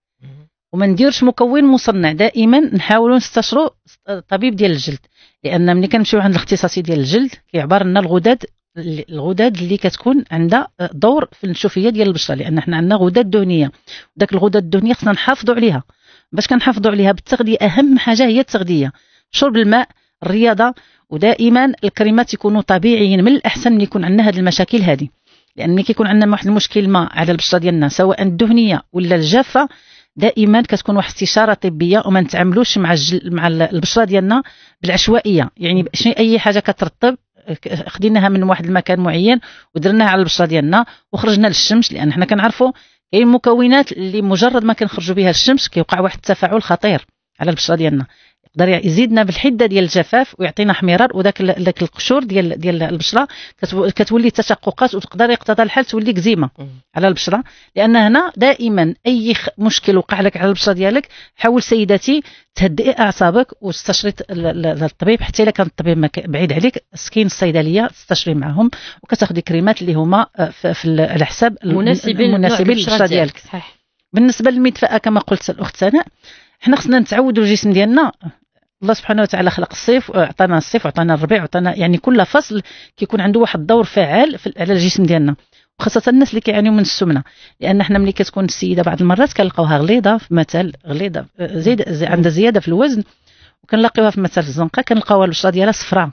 وما نديروش مكون مصنع، دائما نحاولوا نستشروا طبيب ديال الجلد، لان ملي كنمشيو عند الاختصاصي ديال الجلد كيعبر لنا الغدد الغدد اللي كتكون عندها دور في النشوفيه ديال البشره، لان حنا عندنا غدد دهنيه، داك الغدد الدهنيه خصنا نحافظوا عليها. باش كنحافظوا عليها بالتغذيه، اهم حاجه هي التغذيه، شرب الماء، الرياضه، ودائما الكريمات يكونوا طبيعيين. من الاحسن ان يكون عندنا هذه المشاكل هذه، لان ملي كيكون عندنا واحد المشكل ما على البشره ديالنا سواء الدهنيه ولا الجافه، دائما كتكون واحد استشاره طبيه، وما نتعاملوش مع الجل... مع البشره ديالنا بالعشوائيه، يعني اي حاجه كترطب خديناها من واحد المكان معين ودرناها على البشره ديالنا وخرجنا للشمس، لان حنا كنعرفوا كاين مكونات اللي مجرد ما كنخرجوا بها للشمس كيوقع واحد التفاعل خطير على البشره ديالنا، يقدر يزيدنا بالحده ديال الجفاف ويعطينا احمرار، وداك داك القشور ديال ديال البشره كتولي تشققات، وتقدر يقتضى الحال تولي كزيمه على البشره. لان هنا دائما اي مشكل وقع لك على البشره ديالك حاول سيداتي تهدئي اعصابك واستشري الطبيب، حتى الا كان الطبيب بعيد عليك كاين الصيدليه تستشري معهم وكتاخذي كريمات اللي هما في على حساب المناسبين للبشره ديالك. صحيح. بالنسبه للمدفأة كما قلت الاخت سناء، حنا خصنا نتعودوا الجسم ديالنا، الله سبحانه وتعالى خلق الصيف وعطانا الصيف وعطانا الربيع وعطانا يعني كل فصل كيكون عنده واحد الدور فعال على الجسم ديالنا، وخاصه الناس اللي كيعانيو من السمنه، لان حنا ملي كتكون السيده بعض المرات كنلقاوها غليظه في مثل غليظه زيد عندها زياده في الوزن، وكنلاقيوها في مثل الزنقه كنلقاوها البشره ديالها صفراء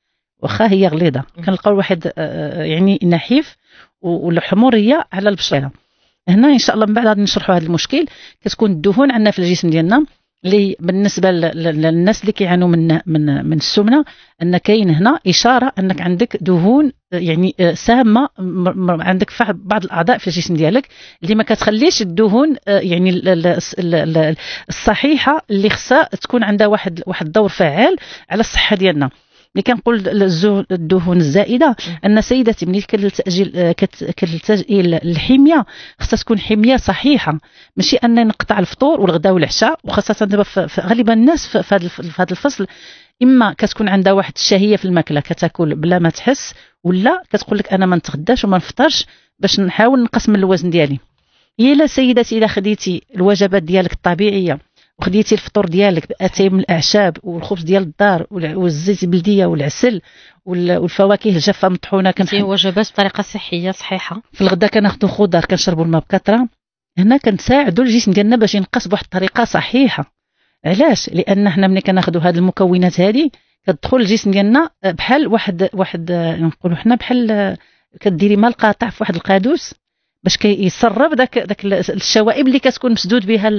واخا هي غليظه، كنلقاو واحد يعني نحيف والحموريه على البشره. هنا ان شاء الله من بعد غادي نشرحوا هذا المشكل. كتكون الدهون عندنا في الجسم ديالنا اللي بالنسبه للناس اللي كيعانوا من من من السمنه، ان كاين هنا اشاره انك عندك دهون يعني سامه عندك في بعض الاعضاء في الجسم ديالك اللي ما كتخليش الدهون يعني الصحيحه اللي خصها تكون عندها واحد واحد الدور فعال على الصحه ديالنا. ملي كنقول الدهون الزائده، ان سيدتي ملي كتلتجئي للحميه خصها تكون حميه صحيحه، ماشي ان نقطع الفطور والغداء والعشاء، وخاصه دابا غالبا الناس في هذا الفصل اما كتكون عندها واحد الشهيه في الماكله كتاكل بلا ما تحس، ولا كتقول لك انا ما نتغداش وما نفطرش باش نحاول نقص من الوزن ديالي. هي لا سيدتي الا خديتي الوجبات ديالك الطبيعيه وخديتي الفطور ديالك باتاي من الاعشاب والخبز ديال الدار والزيت البلديه والعسل والفواكه الجافه مطحونه، كنتي وجبات بطريقه صحيه صحيحه. في الغداء كناخذوا خضر، كنشربوا الماء بكثره، هنا كنساعدوا الجسم ديالنا باش ينقص بواحد الطريقه صحيحه. علاش؟ لان حنا ملي كناخذوا هذه المكونات هذه كتدخل الجسم ديالنا بحال واحد واحد نقولوا حنا بحال كديري ماء القاطع في واحد القادوس باش كيسرب داك داك الشوائب اللي كتكون مسدود بها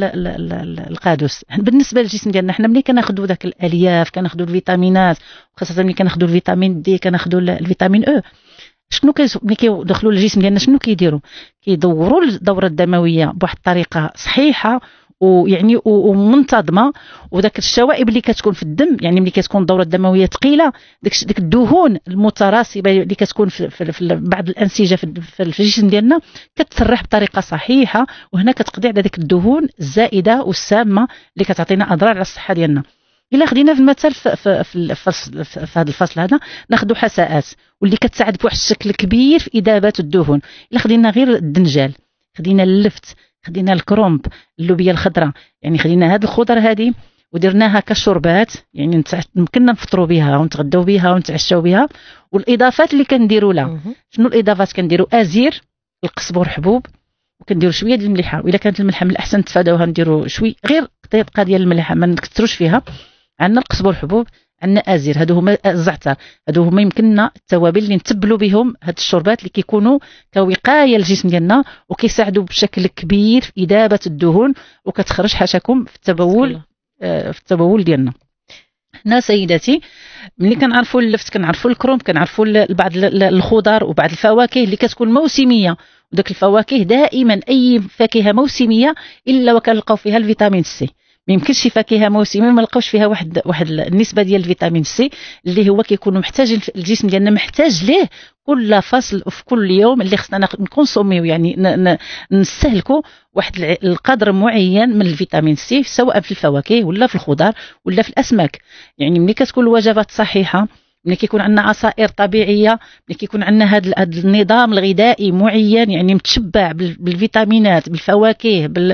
القادوس. بالنسبه للجسم ديالنا حنا ملي كناخذوا داك الالياف، كناخذوا الفيتامينات، وخاصه ملي كناخذوا الفيتامين دي، كناخذوا الفيتامين او، شنو ملي كيدخلوا للجسم ديالنا شنو كيديروا؟ كيدوروا الدوره الدمويه بواحد الطريقه صحيحه ويعني ومنتظمه، وداك الشوائب اللي كتكون في الدم، يعني ملي كتكون الدوره الدمويه ثقيله داك ديك الدهون المتراصبه اللي كتكون في, في, في بعض الانسجه في, في الجسم ديالنا كتسرح بطريقه صحيحه، وهنا كتقضي على ديك الدهون الزائده والسامه اللي كتعطينا اضرار على الصحه ديالنا. الا خدينا في المثل في, في, في, في, في هذا الفصل هذا ناخذوا حساءات واللي كتساعد بواحد الشكل كبير في اذابه الدهون. الا خدينا غير الدنجال، خدينا اللفت، خدينا الكرومب، اللوبيا الخضراء، يعني خدينا هذه الخضر هذه ودرناها كشربات، يعني يمكننا نفطروا بها ونتغداو بها ونتعشاو بها. والاضافات اللي كنديروا لها، شنو الاضافات؟ كنديروا ازير، القزبر حبوب، وكنديروا شويه ديال الملحه، واذا كانت الملحه من الاحسن تفاداوها، نديروا شويه غير قطيقه ديال الملحه ما نكثروش فيها. عندنا القزبر حبوب، عندنا ازير، هادو هما الزعتر، هادو هما يمكننا التوابل اللي نتبلوا بهم هاد الشربات اللي كيكونوا كوقايه للجسم ديالنا وكيساعدوا بشكل كبير في اذابه الدهون وكتخرج حاشاكم في التبول آه في التبول ديالنا. حنا سيداتي ملي كنعرفوا اللفت كنعرفوا الكروم كنعرفوا بعض الخضر وبعض الفواكه اللي كتكون موسميه، وداك الفواكه دائما اي فاكهه موسميه الا وكنلقاو فيها الفيتامين سي. ما يمكنش شي فاكهه موسميه ما نلقاوش فيها واحد واحد النسبه ديال الفيتامين سي اللي هو كيكون محتاج الجسم ديالنا محتاج ليه كل فصل في كل يوم، اللي خصنا نكونسوميو يعني نستهلكوا واحد القدر معين من الفيتامين سي سواء في الفواكه ولا في الخضر ولا في الاسماك. يعني ملي كتكون الوجبات صحيحه، ملي كيكون عندنا عصائر طبيعيه، ملي كيكون عندنا هذا النظام الغذائي معين يعني متشبع بالفيتامينات بالفواكه بال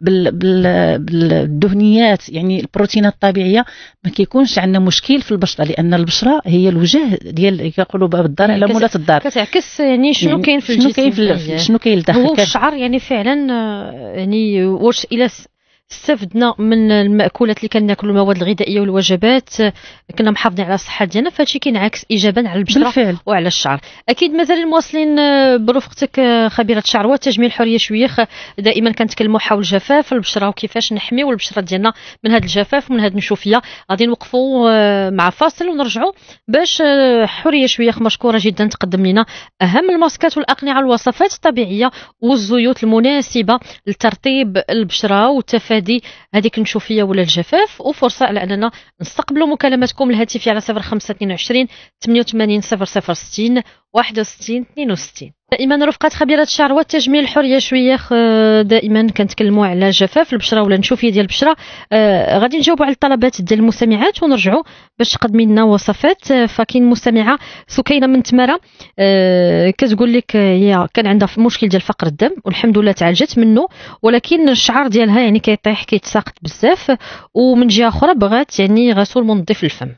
بالدهنيات يعني البروتينات الطبيعيه، ما كيكونش عندنا مشكل في البشره، لان البشره هي الوجه ديال كيقولوا باب الدار على مولات الدار، كتعكس يعني شنو يعني كاين في الجسم، شنو كاين في شنو كاين لداخل. هو الشعر يعني فعلا يعني واش الى استفدنا من المأكولات اللي كناكلوا المواد الغذائيه والوجبات كنا محافظين على الصحه ديالنا، فهادشي كينعكس ايجابا على البشره بالفعل وعلى الشعر. اكيد مازال مواصلين برفقتك خبيره الشعر والتجميل حوريه شويخ، دائما كنتكلموا حول جفاف البشره وكيفاش نحميو البشره ديالنا من هذا الجفاف ومن هذه النشوفيه. غادي نوقفوا مع فاصل ونرجعوا باش حوريه شويخ مشكوره جدا تقدم لنا اهم الماسكات والاقنعه والوصفات الطبيعيه والزيوت المناسبه لترطيب البشره وتفادي هذيك النشوفيه ولا الجفاف. وفرصه على اننا نستقبلوا مكالماتكم الهاتفيه على صفر خمسة اثنين وعشرين ثمانية وثمانين صفر صفر ستين واحد وستين اثنين وستين. دائما رفقات خبيره الشعر والتجميل حوريه شويخ، دائما كنتكلموا على جفاف البشره ولا النشوفيه ديال البشره. آه غادي نجاوبوا على الطلبات ديال المستمعات ونرجعوا باش تقدمي لنا وصفات. فكاين مستمعه سكينه من تماره آه كتقول لك هي كان عندها مشكل ديال فقر الدم والحمد لله تعالجت منه، ولكن الشعر ديالها يعني كيطيح كيتساقط بزاف، ومن جهه اخرى بغات يعني غسول منظف للفم.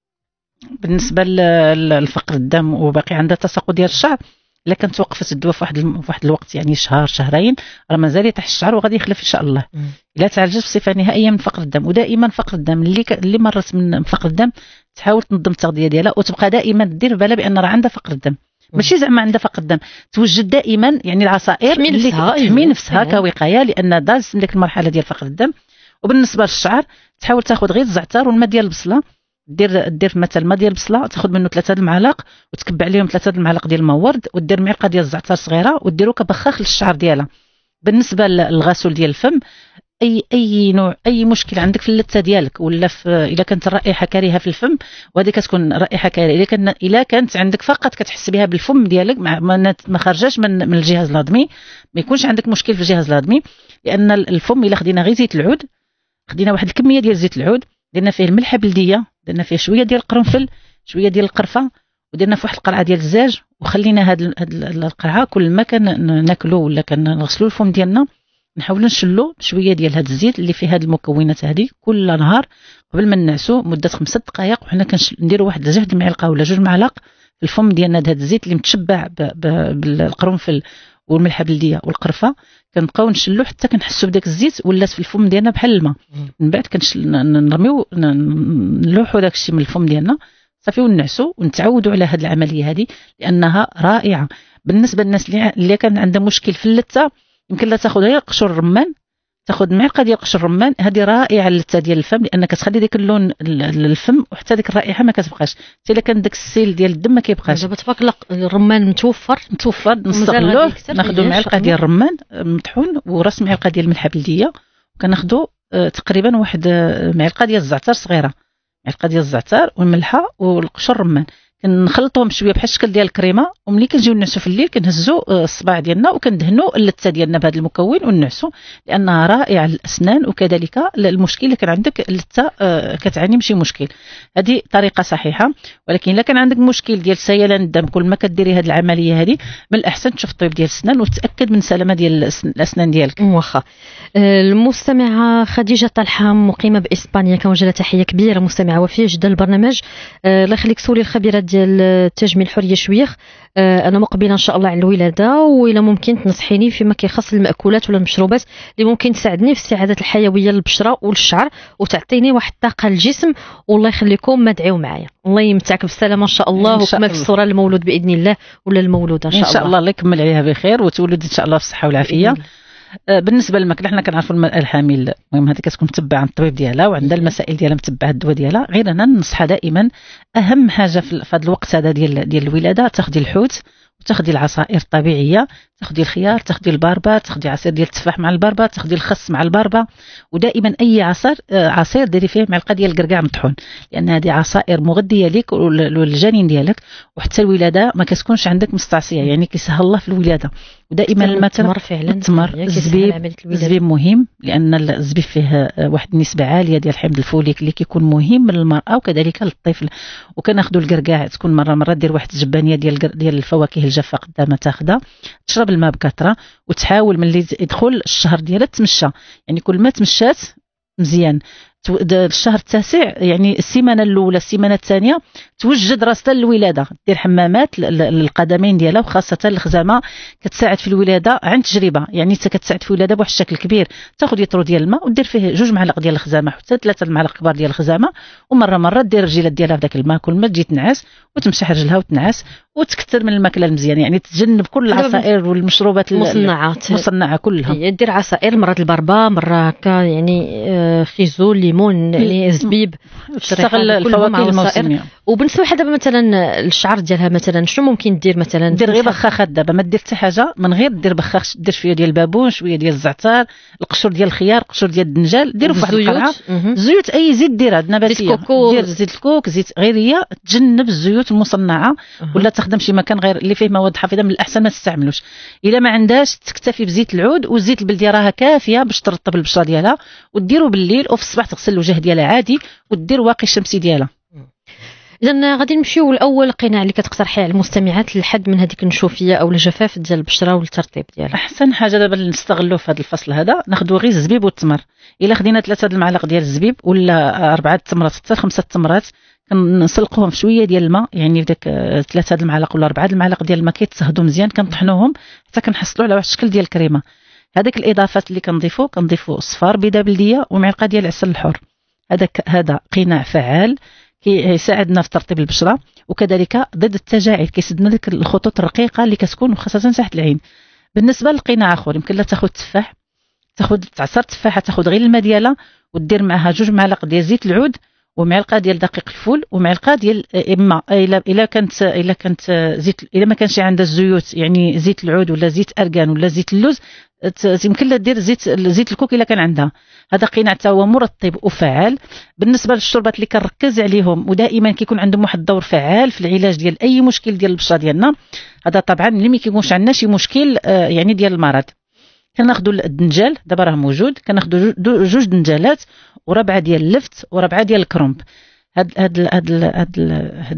بالنسبه للفقر الدم وباقي عندها تساقط ديال الشعر، الا كانت وقفت الدواء في واحد في واحد الوقت يعني شهر شهرين راه مازال يطيح الشعر وغادي يخلف ان شاء الله. الا تعالجت بصفه نهائيه من فقر الدم، ودائما فقر الدم اللي ك... اللي مرت من فقر الدم تحاول تنظم التغذيه ديالها وتبقى دائما دير بالها بان راه عندها فقر الدم، ماشي زعما عندها فقر الدم، توجد دائما يعني العصائر تحمي اللي نفسها, تحمي نفسها كوقايه لان داز من ديك المرحله ديال فقر الدم. وبالنسبه للشعر تحاول تاخذ غير الزعتر والماء ديال البصله، دير دير مثلا الماء ديال البصله تاخذ منه ثلاثة المعالق وتكب عليهم ثلاثة المعالق ديال الماء ورد، ودير معلقه ديال الزعتر صغيره وديرو كبخاخ للشعر ديالها. بالنسبه للغسول ديال الفم، اي اي نوع اي مشكل عندك في اللثه ديالك ولا في الا كانت الرائحه كريهه في الفم، وهذه كتكون رائحه كريهه الا كان الا كانت عندك فقط كتحس بها بالفم ديالك ما خرجاش من من الجهاز الهضمي، ما يكونش عندك مشكل في الجهاز الهضمي، لان الفم الا خدينا غير زيت العود، خدينا واحد الكميه ديال زيت العود درنا فيه الملحه بلديه، درنا فيه شويه ديال القرنفل شويه ديال القرفه ودرنا في واحد القرعه ديال الزاج وخلينا هاد القرعه كل ما كان ناكلو ولا كنغسلوا الفم ديالنا نحاولوا نشلو شويه ديال هاد الزيت اللي فيه هاد المكونات هذه كل نهار قبل ما ننعسوا مده خمسة دقائق، وحنا كنديروا واحد جهد معلقه ولا جوج معالق في الفم ديالنا هاد الزيت اللي متشبع بالقرنفل والملحه بلديه والقرفه، كنبقاو نشلو حتى كنحسوا بداك الزيت ولات في الفم ديالنا بحال الماء. من بعد كنرميو نلوحوا داك الشيء من الفم ديالنا صافي ونعسوا ونتعودوا على هذه العمليه هذه لانها رائعه. بالنسبه للناس اللي اللي كان عندها مشكل في اللثه يمكن لا تاخذ غير قشر الرمان، تاخذ معلقه ديال قشر الرمان، هذه رائعه للثه ديال الفم لان كتخلي ديك اللون للفم وحتى ديك الرائحه ما كتبقاش، حتى الا كان داك السيل ديال الدم ما كيبقاش. دابا تبارك الله الرمان متوفر متوفر نستغلوه، ناخذوا معلقه ديال الرمان مطحون وراس معلقه ديال الملحه بلديه، وكناخذوا تقريبا واحد معلقه ديال الزعتر صغيره، معلقه ديال الزعتر والملحه والقشر الرمان كنخلطوهم شويه بحال الشكل ديال الكريمه، وملي كنجيو نعسو في الليل كنهزوا الصباع ديالنا وكندهنوا اللثه ديالنا بهذا المكون ونعسوا لانها رائعه للاسنان وكذلك المشكل اللي كان عندك اللثه كتعاني من شي مشكل. هذه طريقه صحيحه، ولكن الا كان عندك مشكل ديال سيلان الدم كل ما كديري هذه العمليه هذه من الاحسن تشوف الطبيب ديال الاسنان وتاكد من السلامه ديال الاسنان ديالك. واخا المستمعه خديجه طلحه مقيمه باسبانيا كنوجه لها تحيه كبيره، مستمعه وفيه جدا البرنامج. الله يخليك سولي الخبيره ديال التجميل حوريه شويخ، انا مقبله ان شاء الله على الولاده والى ممكن تنصحيني فيما كيخص المأكولات ولا المشروبات اللي ممكن تساعدني في استعاده الحيويه للبشره والشعر وتعطيني واحد الطاقه للجسم، والله يخليكم ما ادعيو معايا. الله يمتعك بالسلامه ان شاء الله وكما في الصوره المولود باذن الله ولا المولوده ان شاء الله. ان شاء الله الله يكمل عليها بخير وتولد ان شاء الله في الصحه والعافيه. بالنسبه للماكله حنا كنعرفوا المراه الحامل المهم هذه كتكون متبعه عند الطبيب ديالها وعندها المسائل ديالها متبعه الدواء ديالها. غير انا ننصحها دائما اهم حاجه في هذا الوقت هذا ديال ديال الولاده تاخدي الحوت وتاخدي العصائر الطبيعيه، تاخدي الخيار، تاخدي الباربه، تاخدي عصير ديال التفاح مع الباربه، تاخدي الخس مع الباربه، ودائما اي عصير عصير ديري فيه معلقه ديال الكركاع مطحون، لان هذه عصائر مغذيه ليك والجنين ديالك، وحتى الولاده ما كتكونش عندك مستعصيه، يعني كيسهل الله في الولاده. ودائما التمر فعلا التمر الزبيب الزبيب مهم، لان الزبيب فيه واحد النسبه عاليه ديال الحمض الفوليك اللي كيكون مهم للمراه وكذلك للطفل. وكناخذوا الكركاع، تكون مره مره دير واحد الجبانيه ديال ديال الفواكه الجافه قدامها تاخذها، تشرب الماء بكثره، وتحاول ملي يدخل الشهر ديالها تمشى، يعني كل ما تمشات مزيان. الشهر التاسع يعني السيمانه الاولى السيمانه الثانيه توجد راسها للولاده، دير حمامات للقدمين ديالها وخاصه الخزامه كتساعد في الولاده عن تجربه، يعني حتى كتساعد في الولاده بواحد الشكل كبير. تاخذ يطرو ديال الماء ودير فيه جوج معالق ديال الخزامه حتى ثلاثه المعالق كبار ديال الخزامه، ومره مره دير الرجيلات ديالها في ذاك الماء، كل ما تجي تنعس وتمسح رجلها وتنعس، وتكثر من الماكله المزيانه، يعني تتجنب كل العصائر والمشروبات المصنعات المصنعه كلها. هي دير عصائر، مرات البربه، مره هكا يعني خيزو، ليمون، يعني زبيب، تستغل الفواكه الموسميه. وبالنسبه لحد دابا مثلا الشعر ديالها مثلا شنو ممكن دير؟ مثلا دير غير بخاخات، دابا ما دير حتى حاجه من غير دير بخاخ، دير شويه ديال البابون، شويه ديال الزعتر، القشور ديال الخيار، القشور ديال الدنجال، ديروا في واحد القرعه. الزيوت اي زيت ديرها نباتيه، دير زيت الكوك، زيت غير هي تجنب الزيوت المصنعه، ولا تخدم شي مكان غير اللي فيه مواد حافظه من الاحسن ما تستعملوش. الا ما عندهاش تكتفي بزيت العود، والزيت البلدي راها كافيه باش ترطب البشره ديالها، وديروا بالليل وفي الصباح تغسل الوجه ديالها عادي، ودير واقي الشمسي ديالها. اذا غادي نمشيو لاول قناع اللي كتقترحيه على المستمعات للحد من هذيك النشوفيه او الجفاف ديال البشره والترطيب ديالها. احسن حاجه دابا اللي نستغلوا في هذا الفصل هذا ناخذوا غير الزبيب والتمر. الا خدينا ثلاثه المعالق ديال الزبيب ولا اربعه تمرات حتى خمسه تمرات، كنسلقوهم في شويه ديال الماء، يعني داك ثلاثه المعالق ولا اربعه المعالق ديال الماء كيتصهدوا مزيان، كنطحنوهم حتى كنحصلوا على واحد الشكل ديال الكريمه. هذاك الاضافات اللي كنضيفو كنضيفو صفار بيضه بلديه ومعلقه ديال العسل الحر. هذاك هذا قناع فعال كيساعدنا في ترطيب البشره، وكذلك ضد التجاعيد، كيسد لك الخطوط الرقيقه اللي كتكون خاصه تحت العين. بالنسبه للقناع اخر يمكن لا تاخذ تفاح، تاخذ تعصر تفاحه، تاخذ غير الماء ديالها ودير معها جوج معالق ديال زيت العود ومعلقه ديال دقيق الفول ومعلقه ديال اما الا الا كانت الا كانت زيت، الا ما كانش عندها الزيوت يعني زيت العود ولا زيت ارغان ولا زيت اللوز، يمكن لها دير زيت زيت الكوك الا كان عندها. هذا قناع حتى هو مرطب وفعال. بالنسبه للشربات اللي كنركز عليهم ودائما كيكون عندهم واحد الدور فعال في العلاج ديال اي مشكل ديال البشره ديالنا، هذا طبعا اللي ما كيكونش عندنا شي مشكل آه يعني ديال المرض. كناخذوا الدنجال دابا راه موجود، كناخذوا جوج دنجالات وربعه ديال اللفت وربعه ديال الكرنب. هاد هاد هاد هاد هاد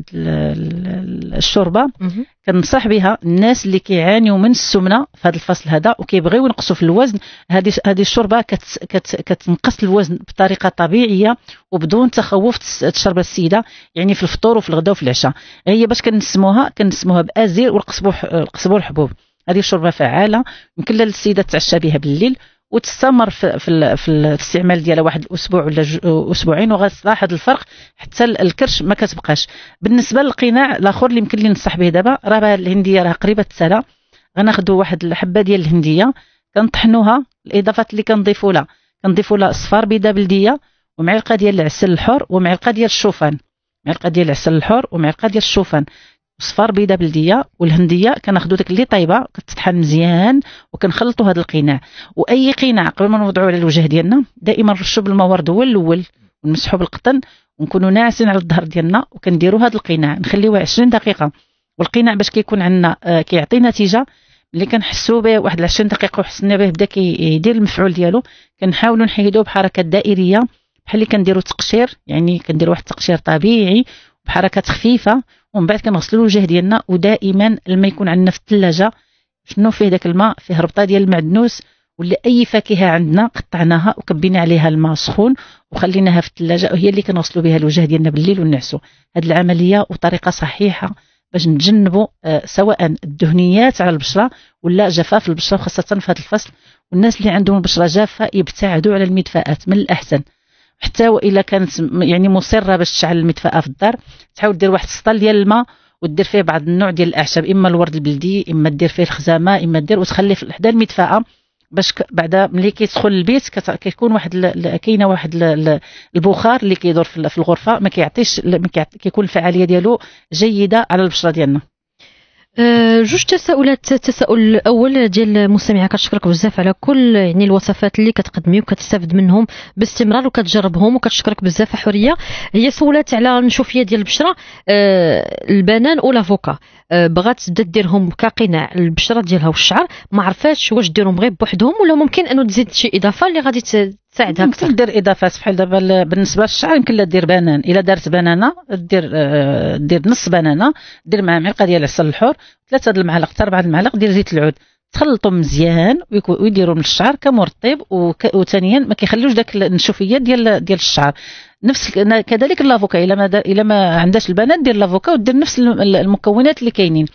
الشوربه كنصح بها الناس اللي كيعانيوا من السمنه في هذا الفصل هذا وكيبغيو ينقصوا في الوزن. هذه هذه الشوربه كت كت كتنقص الوزن بطريقه طبيعيه وبدون تخوف تشرب السيده، يعني في الفطور وفي الغداء وفي العشاء. هي باش كنسموها كنسموها بازير والقصبور القصبور الحبوب. هذه الشوربه فعاله، يمكن للسيده تعشى بها بالليل وتستمر في في, في الاستعمال ديالها واحد الاسبوع ولا اسبوعين، وغتلاحظ الفرق حتى الكرش ما كتبقاش. بالنسبه للقناع الاخر اللي يمكن لي ننصح به دابا راه الهنديه، راه قريبه تسالى. غناخذوا واحد الحبه ديال الهنديه كنطحنوها، الاضافات اللي كنضيفوا لها كنضيفوا لها صفار بيضه بلديه ومعلقه ديال العسل الحر ومعلقه ديال الشوفان، معلقه ديال العسل الحر ومعلقه ديال الشوفان، صفار بيضه بلديه والهنديه. كناخذوا داك اللي طايبه كتطحن مزيان وكنخلطوا هذا القناع. واي قناع قبل ما نوضعوه على الوجه ديالنا دائما نرشوا بالماء ورد هو الاول ونمسحوا بالقطن ونكونوا ناعسين على الظهر ديالنا، وكنديروا هذا القناع نخليوه عشرين دقيقه. والقناع باش كيكون عندنا آه كيعطي نتيجه ملي كنحسوا به واحد عشرين دقيقه وحسنا به بدا كيدير المفعول ديالو، كنحاولوا نحيدوه بحركات دائريه بحال اللي كنديروا تقشير، يعني كنديروا واحد التقشير طبيعي بحركات خفيفه، ومن بعد كنغسلوا الوجه ديالنا. ودائما الماء يكون عندنا في الثلاجه، شنو فيه داك الماء؟ فيه ربطه ديال المعدنوس ولا اي فاكهه عندنا قطعناها وكبينا عليها الماء سخون وخليناها في الثلاجه، وهي اللي كنغسلوا بها الوجه ديالنا بالليل ونعسوا. هذه العمليه وطريقه صحيحه باش نتجنبوا آه سواء الدهنيات على البشره ولا جفاف البشره، خاصه في هذا الفصل. والناس اللي عندهم البشره جافه يبتعدوا على المدفئات من الاحسن. حتى والا كانت يعني مصره باش تشعل المدفأة في الدار، تحاول دير واحد السطل ديال الماء ودير فيه بعض النوع ديال الاعشاب، اما الورد البلدي اما دير فيه الخزامه اما دير وتخليه في حدا المدفأة باش بعد ملي كيدخل البيت كيكون واحد كاينه واحد البخار اللي كيدور في الغرفه، ما كيعطيش كيكون الفعاليه ديالو جيده على البشره ديالنا. أه جوج تساؤلات. التساؤل الاول ديال المستمعه كتشكرك بزاف على كل يعني الوصفات اللي كتقدمي وكتستافد منهم باستمرار وكتجربهم، وكتشكرك بزاف حوريه. هي سولات على النشوفيه ديال البشره، أه البنان والافوكا، أه بغات تبدا ديرهم كقناع البشره ديالها والشعر، ما عرفاتش واش ديرهم غير بوحدهم ولا ممكن انه تزيد شي اضافه اللي غادي تساعدها اكثر. ممكن دير اضافات بحال دابا بالنسبه للشعر يمكن لا دير بنان، الا دارت بنانه دير أه دير نص بنانه، دير معها معلقه ديال العسل الحر، ثلاثه د المعالق حتى اربعه المعالق ديال زيت العود، تخلطوا مزيان ويديروا من الشعر كمرطب، وثانيا ما كيخليوش داك النشوفيه ديال ديال الشعر. نفس كذلك الافوكا، الا ما الا ما عندهاش البنات دير الافوكا ودير نفس المكونات اللي كاينين.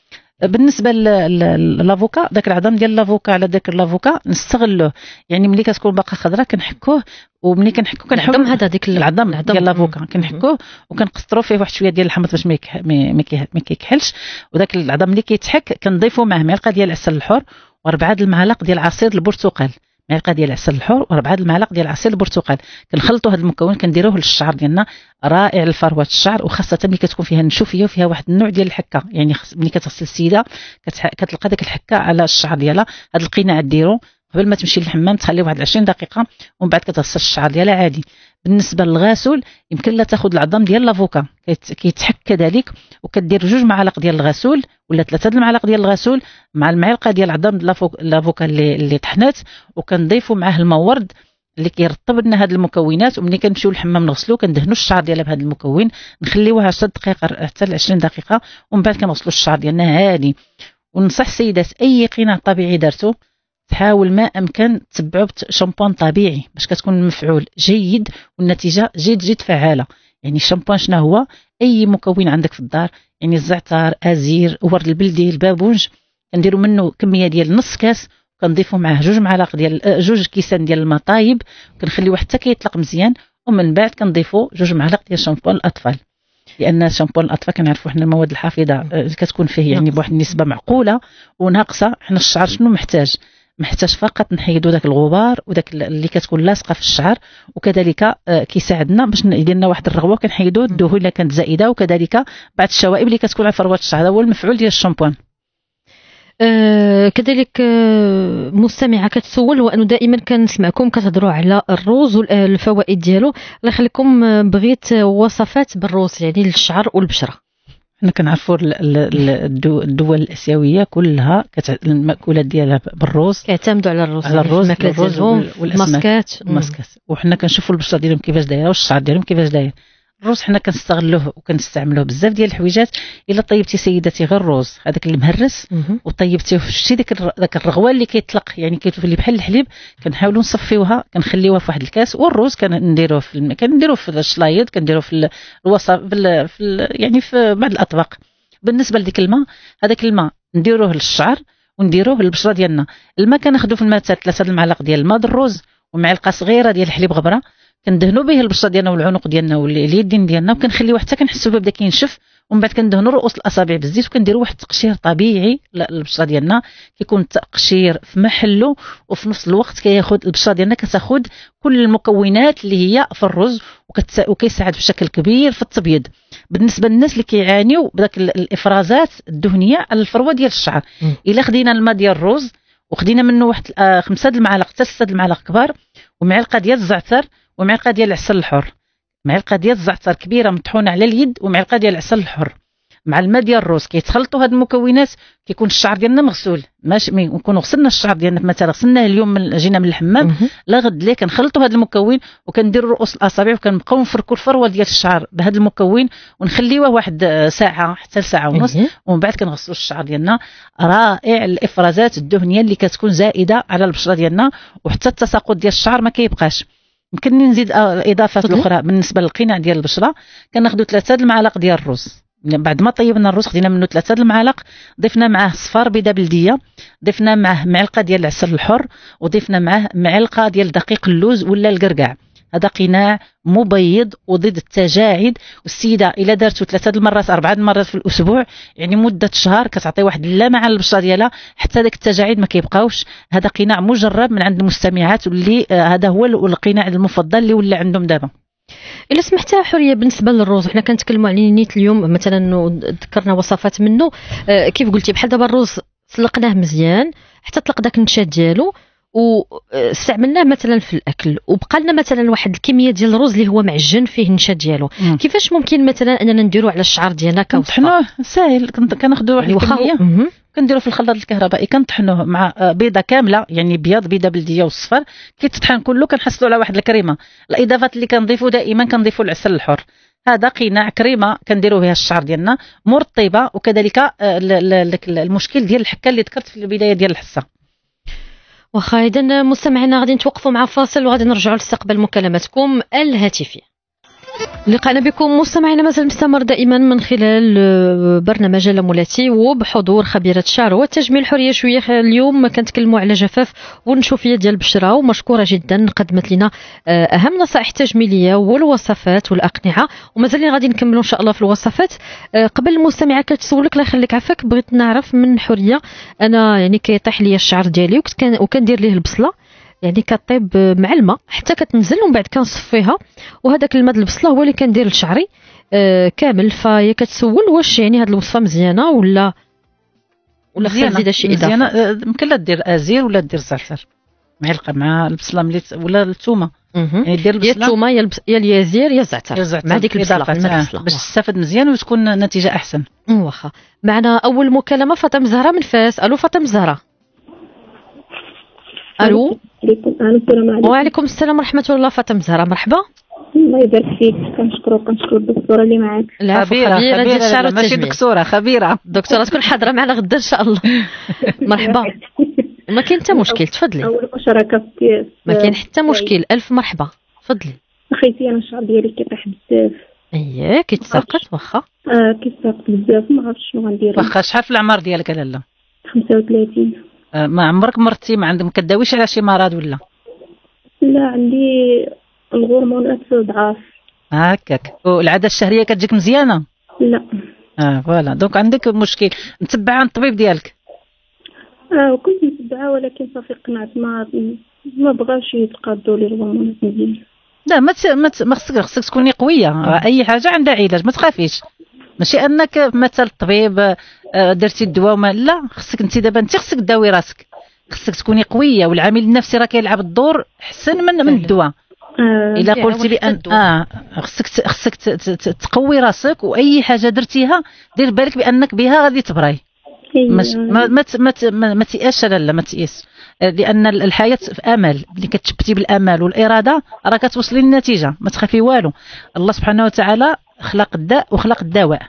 بالنسبه للافوكا داك العظم ديال الافوكا على داك الافوكا نستغلوه، يعني ملي كتكون باقا خضراء كنحكوه، وملي كنحكو كنحاول هذا ديك العظم ديال الافوكا كنحكوه وكنقصروا فيه واحد شويه ديال الحمض باش ما كيكحلش، وداك العظم اللي كيتحك كنضيفوا معاه معلقه ديال العسل الحر واربعه د المعالق ديال عصير البرتقال، معلقه ديال العسل الحر واربعه د المعالق ديال عصير البرتقال، كنخلطوا هذا المكون كنديروه للشعر ديالنا، رائع لفروه الشعر، وخاصه ملي كتكون فيها النشوفيه وفيها واحد النوع ديال الحكه، يعني ملي كتغسل السيده كتلقى داك الحكه على الشعر ديالها. هذا القناع ديرو قبل ما تمشي للحمام تخليه واحد عشرين دقيقه ومن بعد كتغسل الشعر ديالها عادي. بالنسبه للغسول يمكن لا تاخذ العظم ديال لافوكا كيتحك كذلك، وكدير جوج معالق ديال الغسول ولا ثلاثه د المعالق ديال الغسول مع المعلقه ديال عظم لافوكا اللي اللي طحنات، وكنضيفوا معاه المورد اللي كيرطب لنا هاد المكونات، وملي كنمشيو للحمام نغسلو كندهنوا الشعر ديالها بهذا المكون، نخليوها عشر دقائق حتى ل عشرين دقيقه ومن بعد كنغسلوا الشعر ديالنا هادي. وننصح السيدات اي قناع طبيعي دارتو تحاول ما امكن تتبعوا بشامبون طبيعي باش كتكون المفعول جيد والنتيجه جد جد فعاله. يعني الشامبون شنو هو؟ اي مكون عندك في الدار، يعني الزعتر، ازير، ورد البلدي، البابونج، كنديروا منه كميه ديال نص كاس، كنضيفوا معاه جوج معالق ديال جوج كيسان ديال الماء طايب، كنخليوه حتى كيطلق مزيان، ومن بعد كنضيفوا جوج معالق ديال شامبون الاطفال، لان شامبون الاطفال كنعرفوا حنا المواد الحافظه كتكون فيه يعني بواحد النسبه معقوله وناقصه. حنا الشعر شنو محتاج؟ محتاج فقط نحيدوا داك الغبار وداك اللي كتكون لاصقه في الشعر، وكذلك كيساعدنا باش يدير لنا واحد الرغوه كنحيدوا الدهون اللي كانت زائده، وكذلك بعض الشوائب اللي كتكون على فروه الشعر. هذا هو المفعول ديال الشامبون. آه كذلك آه مستمعه كتسول، وانه دائما كنسمعكم كتهضروا على الروز والفوائد ديالو، الله يخليكم بغيت وصفات بالروز يعني للشعر والبشره. حنا كنعرفوا الدول الاسيويه كلها المأكولات ديالها بالروز، كيعتمدوا على الروز، على الروز ديالهم والماسكات، الماسكات، وحنا كنشوفوا البشره ديالهم كيفاش دايره والشعر ديالهم كيفاش داير. الروز حنا كنستغلوه وكنستعملوه بزاف ديال الحويجات. الا طيبتي سيدتي غير الروز هذاك المهرس وطيبتيه شتي ديك داك الرغوه اللي كيطلق يعني كيتولي بحال الحليب، كنحاولوا نصفيوها كنخليوها في واحد الكاس. والروز كنديروه في الم... كنديروه في الشلايض، كنديروه في الوصف في, في يعني في بعض الاطباق. بالنسبه لديك الماء، هذاك الماء نديروه للشعر ونديروه للبشره ديالنا. الماء كناخذوا في الماء ثلاثه المعالق ديال الماء الروز ومعلقه صغيره ديال الحليب غبره، كندهنوا به البشره ديالنا والعنق ديالنا واليدين ديالنا، وكنخليوه حتى كنحسوا بدا كينشف، ومن بعد كندهنوا رؤوس الاصابع بالزيت، وكنديروا واحد التقشير طبيعي للبشره ديالنا، كيكون التقشير في محله، وفي نفس الوقت كياخذ البشره ديالنا كتاخذ كل المكونات اللي هي في الرز، وكيساعد بشكل كبير في التبييض. بالنسبه للناس اللي كيعانيوا بداك الافرازات الدهنيه على الفروه ديال الشعر، الا خدينا الماء ديال الرز وخدينا منه واحد خمسه د المعالق حتى سته د المعالق كبار، ومعلقه ديال الزعتر، ومعلقه ديال العسل الحر، معلقه ديال الزعتر كبيره مطحونه على اليد، ومعلقه ديال العسل الحر مع الماء ديال الروز، كيتخلطوا هاد المكونات. كيكون الشعر ديالنا مغسول، ماشي نكونوا غسلنا الشعر ديالنا مثلا غسلناه اليوم من جينا من الحمام، لا غد ليه كنخلطوا هذا المكون وكنديروا رؤوس الاصابع وكنبقاو نفركوا الفروه ديال الشعر بهذا المكون، ونخليوه واحد ساعه حتى لساعه ونص، ومن بعد كنغسلوا الشعر ديالنا. رائع الافرازات الدهنيه اللي كتكون زائده على البشره ديالنا، وحتى التساقط ديال الشعر ما كيبقاش. يمكن نزيد اضافات اخرى. بالنسبه للقناع ديال البشره كناخذوا ثلاثه د المعالق ديال الرز، بعد ما طيبنا الرز خدينا منه ثلاثه د المعالق، ضفنا معاه صفار بيضه بلديه، ضفنا معاه معلقه ديال العسل الحر، وضفنا معاه معلقه ديال دقيق اللوز ولا القرقاع. هذا قناع مبيض وضد التجاعيد، والسيده الا دارته ثلاثه المرات اربعه المرات في الاسبوع يعني مده شهر كتعطي واحد اللمعه على البشره ديالها حتى داك التجاعيد ما كيبقاوش. هذا قناع مجرب من عند المستمعات، واللي هذا هو القناع المفضل اللي ولا عندهم دابا. الا سمحتها حوريه، بالنسبه للروز حنا كنتكلموا على نيت اليوم مثلا ذكرنا وصفات منه، آه كيف قلتي بحال دابا الروز سلقناه مزيان حتى طلق داك النشاد ديالو واستعملناه مثلا في الاكل، وبقى لنا مثلا واحد الكميه ديال الرز اللي هو معجن فيه النشاد ديالو، مم. كيفاش ممكن مثلا اننا نديرو على الشعر ديالنا كوصفه؟ كنطحنوه ساهل، كناخذوا واحد الكميه كنديرو في الخلاط الكهربائي، كنطحنوه مع بيضه كامله يعني بياض بيضه بلديه والصفر كيتطحن كله، كنحصلوا على واحد الكريمه. الاضافات اللي كنضيفوا دائما كنضيفوا العسل الحر، هذا قناع كريمه كنديروا بها الشعر ديالنا مرطبه. وكذلك المشكل ديال الحكه اللي ذكرت في البدايه ديال الحصه. واخا اذا مستمعينا غادي نتوقفوا مع فاصل وغادي نرجعوا لاستقبال مكالماتكم الهاتفيه. لقانا بكم مستمعينا مازال مستمر دائما من خلال برنامج لمولاتي وبحضور خبيره الشعر والتجميل حوريه شويه. اليوم كنتكلموا على جفاف والنشوفيه ديال البشره، ومشكوره جدا قدمت لنا اهم نصائح تجميليه والوصفات والاقنعه، ومازال غادي نكملوا ان شاء الله في الوصفات. قبل المستمعه كتسولك الله يخليك عفاك، بغيت نعرف من حوريه، انا يعني كيطيح لي الشعر ديالي وكنت وكندير ليه البصله يعني كطيب مع الماء حتى كتنزل ومن بعد كنصفيها، وهذاك الماء البصله هو اللي كندير لشعري آه كامل. فهي كتسول واش يعني هذه الوصفه مزيانه ولا ولا خصها نزيد شي اضافه؟ مزيانه، يمكن لا دير ازير ولا دير زعتر معلقه مع البصله ملي ولا الثومه، يعني دير البصله يا الثومه يا البص... يا اليازير يا الزعتر مع ديك البصله آه. باش تستافد مزيان وتكون النتيجه احسن. واخا معنا اول مكالمه فاطمه زهره من فاس. الو فاطمه زهره. الو السلام عليكم. وعليكم السلام ورحمه الله. فاطمه زهره مرحبا. الله يبارك فيك، كنشكرك كنشكر الدكتوره اللي معاك. لا خبيره خبيره ديال الشعر والتجميل، ماشي دكتوره خبيره. الدكتوره تكون حاضره معنا غدا ان شاء الله. مرحبا. ما كاين حتى مشكل، تفضلي. اول مشاركه في ما كاين حتى مشكل، الف مرحبا تفضلي. اخيتي انا الشعر ديالي كيطيح بزاف. اييه كيتساقط واخا. اه كيتساقط بزاف، ما عرفتش شنو غندير. واخا شحال في العمر ديالك لاله؟ خمسة وثلاثين. آه ما عمرك مرتي ما عندك ما كداويش على شي مرض ولا؟ لا عندي الهرمونات ضعاف. هكاك. والعاده الشهريه كتجيك مزيانه؟ لا. اه فوالا دونك عندك مشكل. متبعه عند الطبيب ديالك؟ اه كنت متبعه ولكن صافي قنعت، ما ما بغاش يتقادوا لي الهرمونات مزيان. لا ما ما خصك خصك تكوني قويه، اي حاجه عندها علاج ما تخافيش. ماشي انك مثل الطبيب درتي الدواء وما لا، خصك انت دابا انت خصك تداوي راسك، خصك تكوني قويه، والعامل النفسي راه كيلعب الدور احسن من من الدواء. آه الا قلتي بان اه خصك خصك تقوي راسك، واي حاجه درتيها دير بالك بانك بها غادي تبراي. مش ما ما ما, ما تيأسش. لا لا ما تيأس، لان الحياه في امل. ملي كتشبتي بالامل والاراده راه كتوصلي للنتيجه، ما تخافي والو. الله سبحانه وتعالى خلق الداء وخلق الدواء.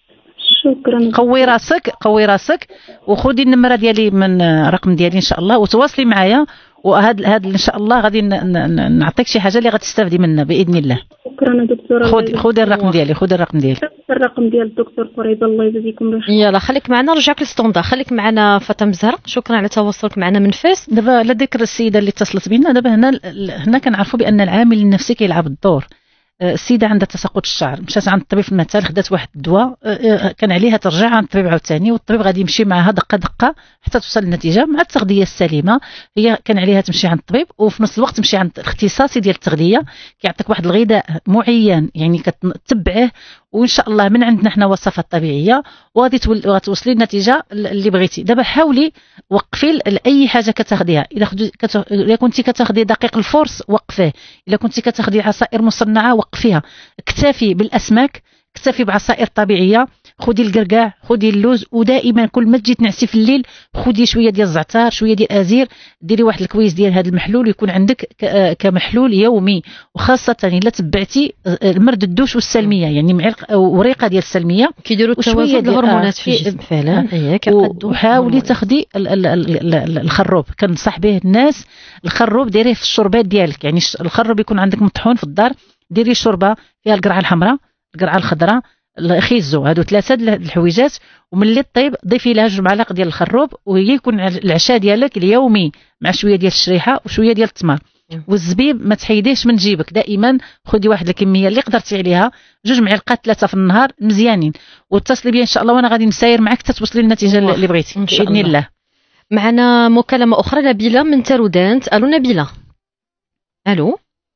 شكرا. قوي راسك قوي راسك، وخذي النمره ديالي من الرقم ديالي ان شاء الله وتواصلي معايا، وهاد هاد ان شاء الله غادي نعطيك شي حاجه اللي غتستافدي منها باذن الله. شكرا دكتوره. خذي خذي الرقم ديالي خذي الرقم ديالي الرقم ديال الدكتور فريد. الله يجزيكم بخير. يلا خليك معنا، نرجعك للستوندا. خليك معنا فاطمه زهره، شكرا على تواصلك معنا من فاس. دابا على ذكر السيده اللي اتصلت بينا، دابا هنا هنا كنعرفوا بان العامل النفسي كيلعب الدور. السيده عندها تساقط الشعر، مشات عند الطبيب في المثال، خدات واحد الدواء، كان عليها ترجع عند الطبيب عاوتاني، والطبيب غادي يمشي معها دقه دقه حتى توصل للنتيجه مع التغذيه السليمه. هي كان عليها تمشي عند الطبيب، وفي نفس الوقت تمشي عند الاختصاصي ديال التغذيه، كيعطيك واحد الغذاء معين يعني كتتبعه، وان شاء الله من عندنا حنا وصفات طبيعيه وغادي توصلي للنتيجه اللي بغيتي. دابا حاولي وقفي لاي حاجه كتاخديها. اذا كت... اذا كنتي كتاخدي دقيق الفورس وقفيه، اذا كنتي كتاخدي عصائر مصنعه وقفيها، اكتفي بالاسماك، اكتفي بعصائر طبيعيه، خدي القرقاع، خدي اللوز، ودائما كل ما تجي تنعسي في الليل خدي شويه ديال الزعتر، شويه ديال ازير، ديري واحد الكويس ديال هذا المحلول يكون عندك كمحلول يومي. وخاصه الا تبعتي المرد الدوش والسلميه، يعني معلقه وريقه ديال السلميه كيديروا التوازن الهرمونات في الجسم فعلا. وحاولي تاخدي الخروب، كنصح به الناس. الخروب ديريه في الشربات ديالك، يعني الخروب يكون عندك مطحون في الدار، ديري شوربه فيها القرعه الحمراء القرعه الخضراء الخيزو، هادو ثلاثه د الحويجات، وملي طيب ضيفي لها جوج معالق ديال الخروب، وهي يكون العشاء ديالك اليومي مع شويه ديال الشريحه وشويه ديال التمر. والزبيب ما تحيديهش من جيبك دائما. خدي واحد الكميه اللي قدرتي عليها، جوج معلقات ثلاثه في النهار مزيانين، واتصلي بيا ان شاء الله وانا غادي نساير معك حتى توصلي للنتيجه اللي بغيتي باذن الله. معنا مكالمه اخرى، نبيله من تارودانت. الو نبيله. الو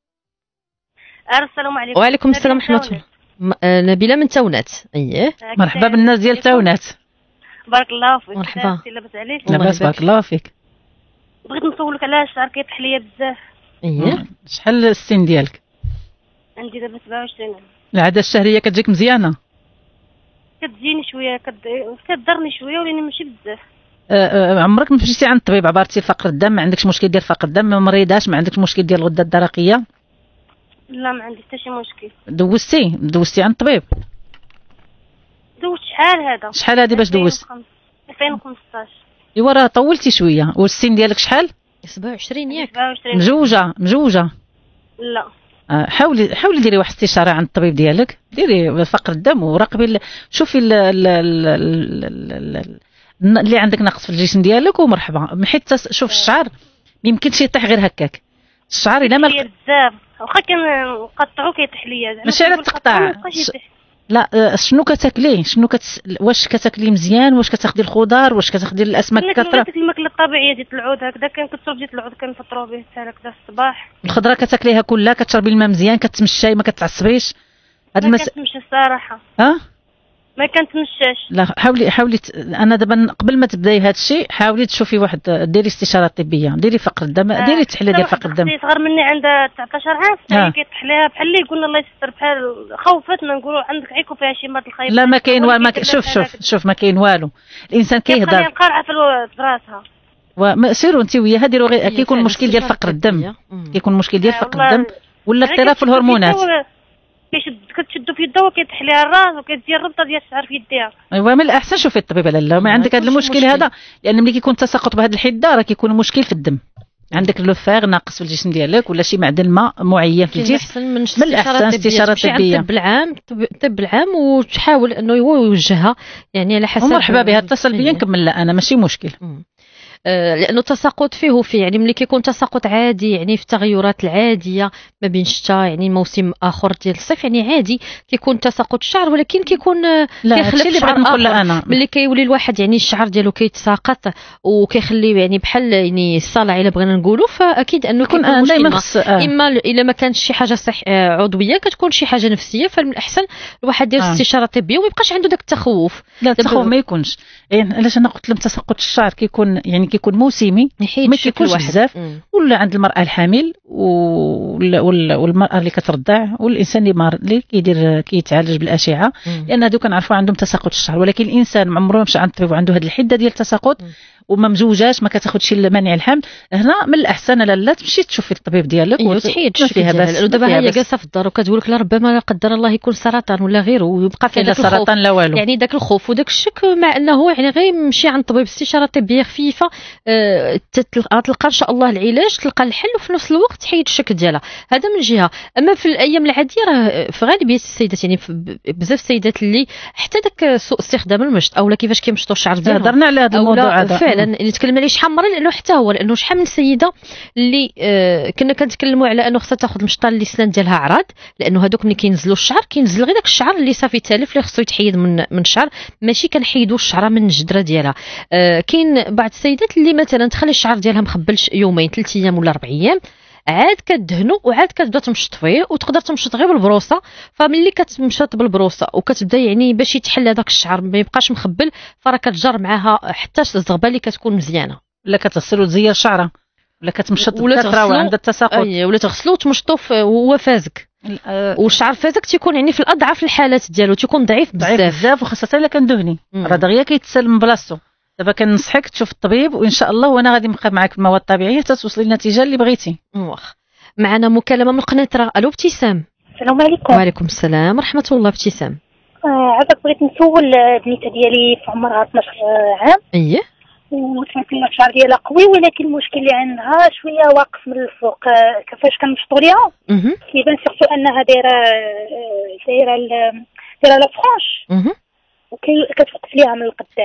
السلام عليكم. وعليكم السلام ورحمه الله. نبيله من تاونات. اييه مرحبا بالناس ديال تاونات. بارك الله فيك. مرحبا. لاباس عليك؟ لاباس بارك الله فيك. بغيت نسولك على الشعر كيطيح ليا بزاف. اييه شحال السن ديالك؟ عندي دابا سبعة وعشرين. العاده الشهريه كتجيك مزيانه؟ كتجيني شويه كد... كتضرني شويه ولكن ماشي بزاف. أه أه عمرك ما مشيتي عند الطبيب عبرتي فقر الدم؟ ما عندكش مشكل ديال فقر الدم؟ ما مريضاش؟ ما عندكش مشكل ديال الغده الدرقيه؟ لا ما عندي حتى شي مشكل. دوزتي دوزتي عند الطبيب؟ دوزت. شحال هذا؟ شحال هادي باش دوزت؟ ألفين وخمسطاش. ايوا راه طولتي شويه. والسن ديالك شحال؟ سبعة وعشرين ياك؟ سبعة وعشرين. مزوجه مزوجه؟ لا. آه حاولي حاولي ديري واحد الاستشاره عند الطبيب ديالك، ديري فقر الدم وراقبي شوفي ال ال ال ال اللي عندك نقص في الجسم ديالك ومرحبا. حيت شوف الشعر ما يمكنش يطيح غير هكاك. الشعر الا ما بزاف واخا كنقطعو كيطيح ليا. ماشي على تقطع. لا شنو كتاكلي؟ شنو كت... واش كتاكلي مزيان؟ واش كتاخدي الخضار؟ واش كتاخدي الاسماك كثره؟ كناكل الماكله الطبيعيه ديال العود هكذا. كان كتشرب ديال العود كنفطرو به حتى هكذا الصباح. الخضره كتاكليها كلها؟ كتشربي الماء مزيان؟ كتمشاي ما كتعصبيش؟ هاد المس... ما كنتمشى الصراحه. اه ما كنتمشاش. لا حاولي حاولي ت... انا دابا قبل ما تبداي هذا الشيء حاولي تشوفي واحد، ديري استشاره طبيه، ديري فقر الدم. آه. ديري تحليل ديال فقر الدم. صغر مني عندها تسعطاش عام هي آه. كيطيح ليها بحال اللي قلنا الله يستر، بحال خوفتنا نقولوا عندك عيكو فيها شي مرض الخايب. لا ما كاين والو. ما ك... شوف شوف شوف ما كاين والو. الانسان كيهضر كيخليها قارعه في راسها. وما سيروا انت وياها ديروا غير كيكون مشكل ديال فقر الدم، كيكون مشكل ديال فقر الدم ولا اضطراب في الهرمونات. كيشد كتشدو في يدها وكيطيح ليها الراس وكتجي الربطه ديال الشعر في يديها. ايوا من الاحسن شوفي الطبيب لالا ما عندك هذا المشكل هذا، لان ملي كيكون تساقط بهذه الحده راه كيكون مشكل في الدم. عندك لو فاغ ناقص في الجسم ديالك ولا شي معدن ماء معين في الجسم. من الاحسن استشاره طبيه. الطب العام الطب العام وتحاول انه يوجهها يعني على حسب. مرحبا بها، اتصل بيا نكمل. لا انا ماشي مشكل. م. لانه التساقط فيه وفيه يعني ملي كيكون تساقط عادي يعني في التغيرات العاديه ما بين الشتاء يعني موسم اخر ديال الصيف يعني عادي كيكون تساقط الشعر، ولكن كيكون كيخلي اللي بغيت نقول انا ملي كيولي الواحد يعني الشعر ديالو كيتساقط وكيخلي يعني بحال يعني الصلع الا بغينا نقولوا، فاكيد انه يكون دائما آه. اما الا ما كانش شي حاجه صح عضويه كتكون شي حاجه نفسيه، فمن الاحسن الواحد يدير آه. استشاره طبيه وما يبقاش عنده داك التخوف. لا التخوف ما يكونش. يعني علاش انا قلت لهم تساقط الشعر كيكون يعني كيكون موسمي ما كيكونش بزاف، ولا عند المراه الحامل والمراه اللي كترضع والانسان اللي مار اللي كيدير كيتعالج بالاشعه، لان هادو كنعرفوا عندهم تساقط الشعر. ولكن الانسان ما عمره مشى عند الطبيب وعنده هذه الحده ديال التساقط وما مزوجاش ما كتاخذش المانع الحمل، هنا من الاحسن لا تمشي تشوفي الطبيب ديالك وتحيد تشوفيها باس. لانه دابا هي جالسه في الدار وكتقول لك لا ربما لا قدر الله يكون سرطان ولا غيره ويبقى في داك السرطان لا والو، يعني داك الخوف وداك الشك، مع انه يعني غير يمشي عند الطبيب استشاره طبيه خفيفه أه تلقى ان شاء الله العلاج، تلقى الحل وفي نفس الوقت تحيد الشك ديالها. هذا من جهه. اما في الايام العاديه راه في غالبيه السيدات يعني بزاف السيدات اللي حتى داك سوء استخدام المشط اولا كيفاش كيمشطوا الشعر ديالهم، هضرنا على هذا الموضوع هذا فعلا اللي تكلمنا عليه شحال مره، لانه حتى هو لانه شحال من سيده اللي آه كنا كنتكلموا على انه خصها تاخذ المشطه اللي السنان ديالها عراض، لانه هذوك ملي كينزلوا الشعر كينزل غير داك الشعر اللي صافي تالف اللي خصو يتحيد من من الشعر، ماشي كنحيدوا الشعره من الجدره ديالها. آه كاين بعض السيدات اللي مثلا تخلي الشعر ديالها مخبل يومين ثلاث ايام ولا اربع ايام عاد كدهنو وعاد كتبدا تمشط فيه وتقدر تمشط غير بالبروصه، فملي كتمشط بالبروصه وكتبدا يعني باش يتحل هذاك الشعر ما يبقاش مخبل فراه كتجر معاها حتى الزغبه اللي كتكون مزيانه، ولا كتغسل وتزير شعرها ولا كتمشط بكثره وعند التساقط اي ولا تغسلو وتمشطو وهو فازك. أه والشعر فازك تيكون يعني في الاضعف الحالات ديالو تيكون ضعيف بزاف ضعيف بزاف، وخاصه الا كان دهني راه دغيا كيتسال من بلاصتو. دابا كنصحك تشوف الطبيب وان شاء الله وانا غادي نبقى معاك بالمواد الطبيعيه حتى توصلي للنتيجه اللي بغيتي. واخ معنا مكالمه من قنيطره. الو ابتسام. السلام عليكم. وعليكم السلام ورحمه الله. ابتسام آه عافاك بغيت نسول بنيته ديالي في عمرها اثناش عام. اييه وتمكن الشعر ديالها قوي ولكن المشكل اللي عندها شويه واقف من الفوق. آه كيفاش كنمشطوا ليها كيبان سيرتو انها دايره دايره دايره لا فرونش وكتوقف ليها من القدام.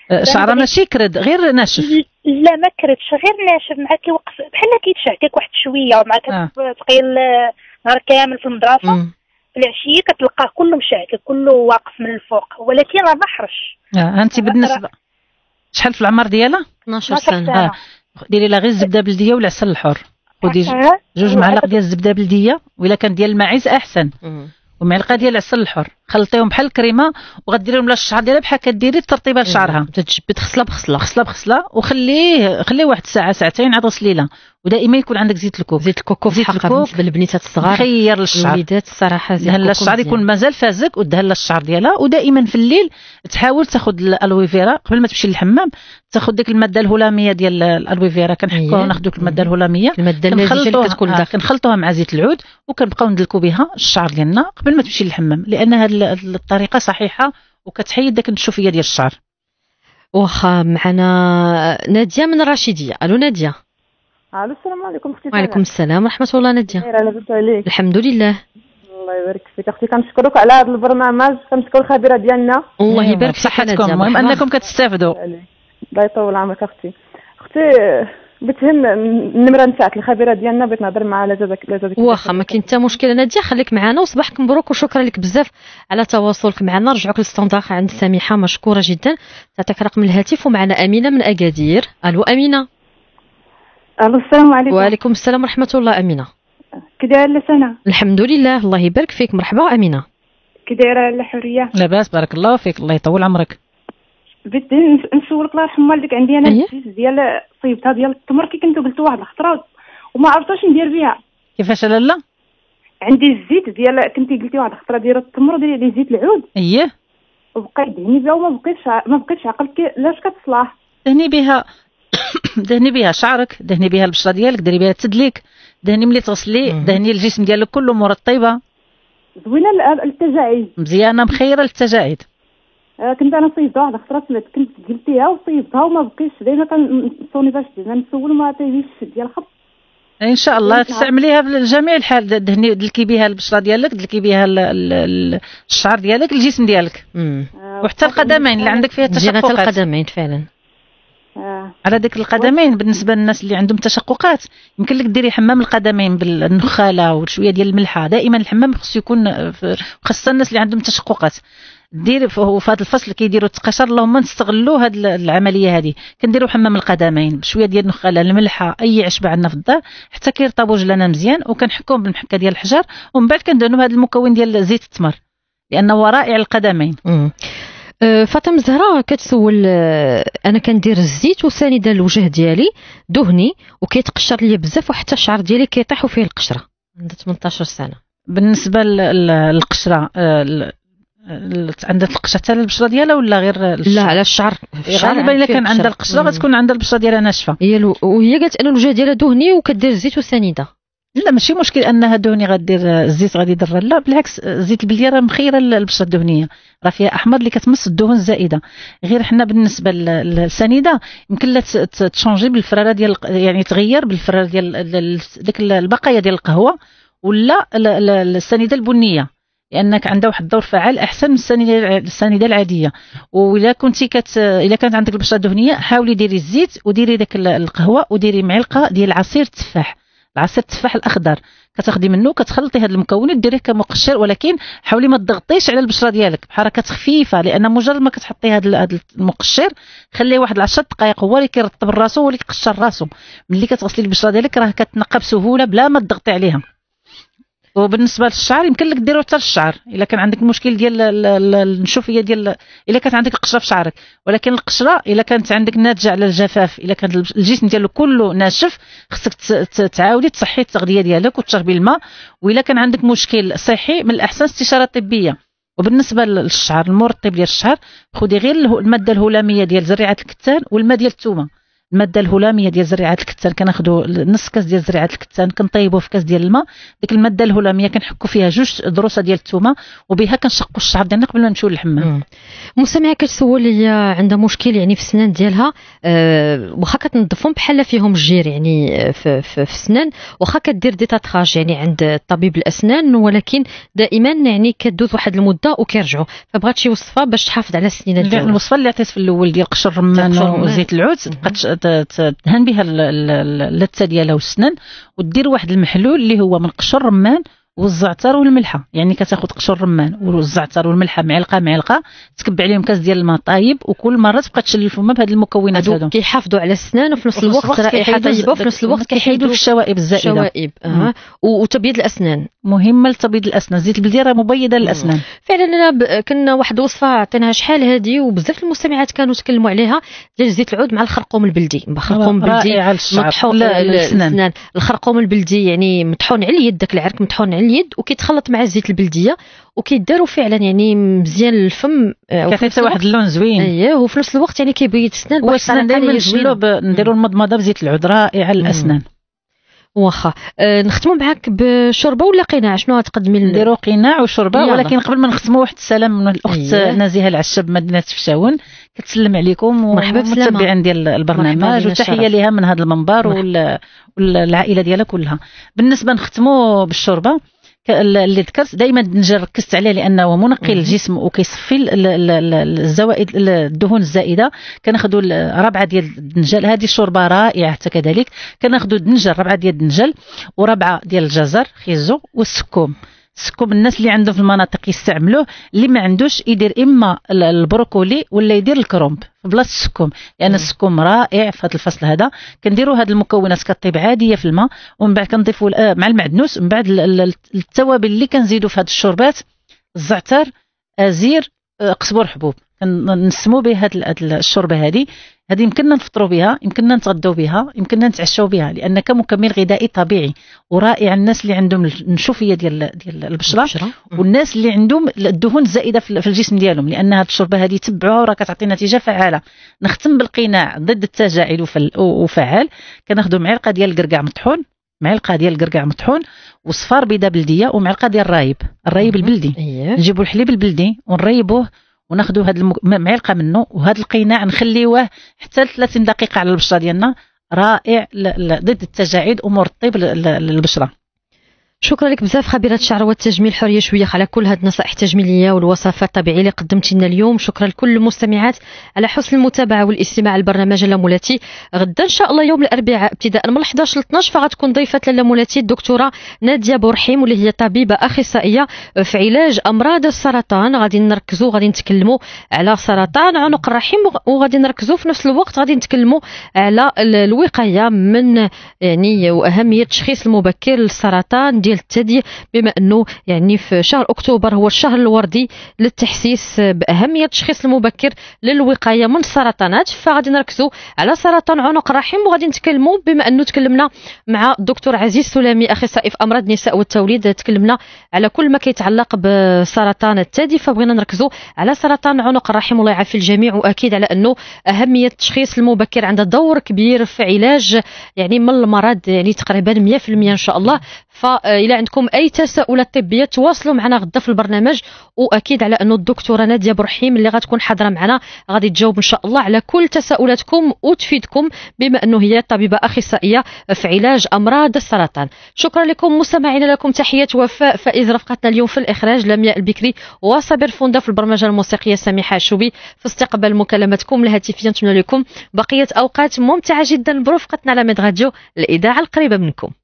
شعرها ماشي كرد غير ناشف؟ لا ما كردش غير ناشف، مع كيوقف بحال كيتشعكك واحد شويه، ومع كتبقي نهار كامل في المدرسه مم. في العشيه كتلقاه كله مشعكك كله واقف من الفوق، ولكن راه ما حرش. اه انت بالنسبه شحال في العمر ديالها؟ اثناش سنه. اه ديري لها غير الزبده بلديه والعسل الحر، خدي جوج معالق ديال الزبده بلديه، وإلا كان ديال الماعز احسن، ومعلقه ديال العسل الحر، خلطيهم بحال الكريمه وغديري لهم الشعر ديالها بحال كديري ترطيبه لشعرها، تجبد خصله بخصله خصله بخصله، وخليه خليه واحد الساعه ساعتين عاد غسليله، ودائما يكون عندك زيت الكوك. زيت الكوكو في حق بالنسبه للبنيتات الصغار خير للشعر، الوليدات الصراحه زيت الكوكو الشعر يكون مازال فازك، ودهن الشعر ديالها. ودائما في الليل تحاول تاخذ الالوي فيرا قبل ما تمشي للحمام، تاخذ ديك الماده الهلاميه ديال الالوي فيرا، كنحكوها وناخذ ديك الماده الهلاميه، الماده اللي كتكون داخل، كنخلطوها مع زيت العود وكنبقاو ندلكو بها الشعر ديالنا قبل ما تمشي للحمام، لان هذه الطريقه صحيحه وكتحيد داك النشوفيه ديال الشعر. واخا معنا ناديه من الرشيديه. الو ناديه. الو السلام عليكم اختي. وعليكم السلام ورحمه الله. ناديه خير لاباس عليك؟ الحمد لله. الله يبارك فيك اختي، كنشكرك على هذا البرنامج، كنشكر الخبيره ديالنا. الله يبارك فيك صحتكم، المهم انكم كتستافدوا. الله يطول عمرك اختي. اختي بتهم النمره نتاعك الخبيره ديالنا، بغيت نهضر معها على جازك. واخا ما كاين حتى مشكل ناديه، خليك معنا وصباحك مبروك، وشكرا لك بزاف على تواصلك معنا. نرجعوك للستوندار عند سميحه، مشكوره جدا. تعطيك رقم الهاتف. ومعنا امينه من اكادير. الو امينه. الو السلام عليكم. وعليكم السلام ورحمه الله. امينه كي دايره لسنه؟ الحمد لله الله يبارك فيك. مرحبا امينه. كي دايره الحريه؟ لاباس بارك الله فيك، الله يطول عمرك. بدي نسولك الله يرحم والديك، عندي انا الزيت ديال صيبتها ديال التمر كي كنتو قلتو واحد الخطره وما عرفتش ندير بها. كيفاش لاله؟ عندي الزيت ديال كنتي قلتي واحد الخطره ديال التمر وديال لي زيت العود. اييه. وبقيت دهني بها وما بقيتش ما بقيتش عقلت لاش كتصلاح. دهني بها دهني بها شعرك، دهني بها البشره ديالك، ديري بها التدليك، دهني ملي تغسلي، دهني الجسم ديالك كله مرطبه زوينه للتجاعيد، مزيانه مخيره للتجاعيد. آه كنت انا صيبتها واحد الخطره كنت قلتيها وصيبتها وما بقيتش، ديما كنصوني باش نسول ما تيجيش ديال الخط. ان شاء الله تستعمليها بجميع الحال، دهني دلكي بها البشره ديالك، دلكي بها الشعر ديالك، الجسم ديالك، آه وحتى القدمين اللي عندك فيها تشققات. القدمين فعلا. آه. على ديك القدمين بالنسبه للناس اللي عندهم تشققات يمكن لك ديري حمام القدمين بالنخاله وشويه ديال الملحه. دائما الحمام خصو يكون، خاصه الناس اللي عندهم تشققات ديري في هذا الفصل كيديروا التقشر، اللهم نستغلوا هذه العمليه هذه، كنديروا حمام القدمين بشويه ديال النخاله الملحه، اي عشبه عندنا في الدار حتى كيرطبوا جلانا مزيان، وكنحكوهم بالمحكه ديال الحجر، ومن بعد كندهنوا بهذا المكون ديال زيت التمر لانه رائع للقدمين. فاطمه الزهراء كتسول، انا كندير الزيت وسانده الوجه ديالي دهني وكيتقشر ليا بزاف وحتى الشعر ديالي كيطيح فيه القشره. عندها ثمنطاش سنه. بالنسبه للقشره عندها القشره حتى البشره ديالها ولا غير لا على الشعر؟ غالبا الا كان عندها القشره غتكون عندها البشره ديالها ناشفه. هي وهي قالت انا الوجه ديالها دهني وكدير الزيت وسانده. لا ماشي مشكل انها دهني غدير الزيت غادي يضر، لا بالعكس الزيت البلديه راه مخيره للبشره الدهنيه، راه فيها احماض اللي كتمص الدهون الزائده. غير حنا بالنسبه للسنيده يمكن لا تشونجي بالفراره ديال، يعني تغير بالفراره ديال ديك البقايا ديال القهوه ولا السنيده البنيه، لانك عندها واحد الدور فعال احسن من السنيده السنيده العاديه. واذا كنتي كت اذا كانت عندك البشره الدهنيه حاولي ديري الزيت وديري داك القهوه وديري معلقه ديال عصير التفاح، عصير التفاح الاخضر كتاخدي منه كتخلطي هذا المكون وديريه كمقشر، ولكن حاولي ما تضغطيش على البشره ديالك بحركات خفيفه، لان مجرد ما كتحطي هذا المقشر خليه واحد عشر دقائق هو اللي كيرطب راسو هو اللي كيقشر راسو. ملي كتغسلي البشره ديالك راه كتنقى بسهوله بلا ما تضغطي عليها. وبالنسبه للشعر يمكن لك ديرو حتى الشعر الا كان عندك مشكل ديال النشوفيه ديال الا كانت عندك القشره في شعرك، ولكن القشره الا كانت عندك ناتجه على الجفاف، الا كان الجسم ديالو كله ناشف خصك تعاودي تصحي التغذيه ديالك وتشربي الماء. والا كان عندك مشكل صحي من الاحسن استشاره طبيه. وبالنسبه للشعر المرطب ديال الشعر خدي غير الماده الهلاميه ديال زريعه الكتان والماء ديال الثومه، الماده الهلاميه ديال زريعات الكتان كناخذوا نص كاس ديال زريعات الكتان كنطيبوه في كاس ديال الماء. ديك الماده الهلاميه كنحكوا فيها جوج ضروسه ديال الثومه وبها كنشقوا الشعر ديالنا قبل ما نمشيو للحمام. مستمعه كتسول هي عندها مشكل يعني في السنان ديالها، أه واخا كتنظفهم بحال فيهم الجير يعني في في, في السنان، واخا كدير ديتاتراج يعني عند طبيب الاسنان، ولكن دائما يعني كدوز واحد المده وكيرجعوا، فبغات شي وصفه باش تحافظ على السنين ديالها. الوصفه اللي عطيت في الاول ديال قشر الرمان وزيت العود تبقى تدهن بها اللثه ديالها والسنان، ودير واحد المحلول اللي هو من قشر الرمان والزعتر والملحه. يعني كتاخذ قشر الرمان والزعتر والملحه معلقه معلقه، تكب عليهم كاس ديال الماء طايب، وكل مره تبقى تشل الفم بهذه المكونات هذو. كيحافظوا على السنان وفي نفس الوقت رائحه طيبه، وفي نفس الوقت كيحيدوا في الشوائب الزائده. الشوائب اه وتبييض الاسنان مهمه لتبييض الاسنان. زيت البلديه راه مبيضه للاسنان. فعلا انا ب... كنا واحد الوصفه عطيناها شحال هذه وبزاف المستمعات كانوا تكلموا عليها، ديال زيت العود مع الخرقوم البلدي. الخرقوم البلدي مطحون للاسنان، الخرقوم البلدي يعني مطحون على اليد، داك العرق مطحون على اليد وكيتخلط مع الزيت البلديه وكيداروا فعلا يعني مزيان للفم، كيعطي واحد اللون زوين. اييه وفي نفس الوقت يعني كيبيض السنان. والسنان دائما نجلو نديروا المضمضه بزيت العود رائعه للاسنان. واخا أه نختموا معاك بشوربه ولا قناع؟ شنو غتقدمي لنا؟ نديروا قناع وشوربه، ولكن قبل ما نختموا واحد السلام من الاخت أيه. نزيهه العشاب مدينه فشاون كتسلم عليكم ومتابعين ديال البرنامج، وتحيه ليها من هذا المنبر والعائله ديالها كلها. بالنسبه نختموا بالشوربه اللي ذكرت دائما الدنجل ركزت عليه لانه منقي للجسم وكيصفي الزوائد الدهون الزائده. كناخذوا ربعه ديال الدنجل، هذه الشوربه رائعه حتى كذلك. كناخذوا الدنجل ربعه ديال الدنجل وربعه ديال الجزر خيزو والسكوم. السكوم الناس اللي عندهم في المناطق يستعملوه، اللي ما عندوش يدير اما البروكولي ولا يدير الكرومب في بلاصه السكوم، لان يعني السكوم رائع في هذا الفصل هذا. كنديروا هذه المكونات كطيب عاديه في الماء، ومن بعد كنضيفوا مع المعدنوس، ومن بعد التوابل اللي كنزيدوا في هذه الشوربات الزعتر ازير قزبر حبوب كنسموا به هذه الشوربه. هذه هذه يمكننا نفطروا بها، يمكننا نتغدوا بها، يمكننا نتعشوا بها، لان كمكمل غذائي طبيعي ورائع. الناس اللي عندهم النشوفيه ديال ديال البشره والناس اللي عندهم الدهون الزائده في الجسم ديالهم، لان هذه الشوربه هذه تبعوها وراه كتعطي نتيجه فعاله. نختم بالقناع ضد التجاعيد وفعال. كناخذوا معلقه ديال القرقاع مطحون، معلقه ديال القرقاع مطحون وصفار بيضه بلديه ومعلقه ديال الرايب الرايب البلدي. نجيبوا الحليب البلدي ونريبوه وناخذوا هذه المك... معلقه منه، وهذا القناع نخليوه حتى ثلاثين دقيقه على البشره ديالنا. رائع ل... ل... ضد التجاعيد ومرطب للبشره. شكرا لك بزاف خبيره الشعر والتجميل حوريه شويخ على كل هذه النصائح التجميليه والوصفات الطبيعيه اللي قدمتي لنا اليوم. شكرا لكل المستمعات على حسن المتابعه والاستماع للبرنامج لاله مولاتي. غدا ان شاء الله يوم الاربعاء ابتداء من احد عشر ل اثناش فغتكون ضيفه لاله مولاتي الدكتوره ناديه بورحيم، واللي هي طبيبه اخصائيه في علاج امراض السرطان. غادي نركزوا غادي نتكلموا على سرطان عنق الرحم، وغادي نركزوا في نفس الوقت غادي نتكلموا على الوقايه من يعني واهميه التشخيص المبكر للسرطان ديال الثدي، بما انه يعني في شهر اكتوبر هو الشهر الوردي للتحسيس باهميه التشخيص المبكر للوقايه من السرطانات. فغادي نركزوا على سرطان عنق الرحم، وغادي نتكلموا بما انه تكلمنا مع الدكتور عزيز سلامي اخصائي في امراض النساء والتوليد، تكلمنا على كل ما كيتعلق بسرطان الثدي، فبغينا نركزوا على سرطان عنق الرحم. الله يعافي الجميع، واكيد على انه اهميه التشخيص المبكر عندها دور كبير في علاج يعني من المرض يعني تقريبا مية في المية ان شاء الله. فإلى عندكم أي تساؤلات طبية تواصلوا معنا غدا في البرنامج، وأكيد على أنه الدكتورة نادية بورحيم اللي غتكون حاضرة معنا غادي تجاوب إن شاء الله على كل تساؤلاتكم وتفيدكم، بما أنه هي طبيبة أخصائية في علاج أمراض السرطان. شكرا لكم مستمعين، لكم تحية وفاء. فإذ رفقتنا اليوم في الإخراج لمياء البكري وصابر فوندا، في البرمجة الموسيقية سميحة الشوبي، في استقبال مكالمتكم الهاتفية. نتمنى لكم بقية أوقات ممتعة جدا برفقتنا على ميد راديو الإذاعة القريبة منكم.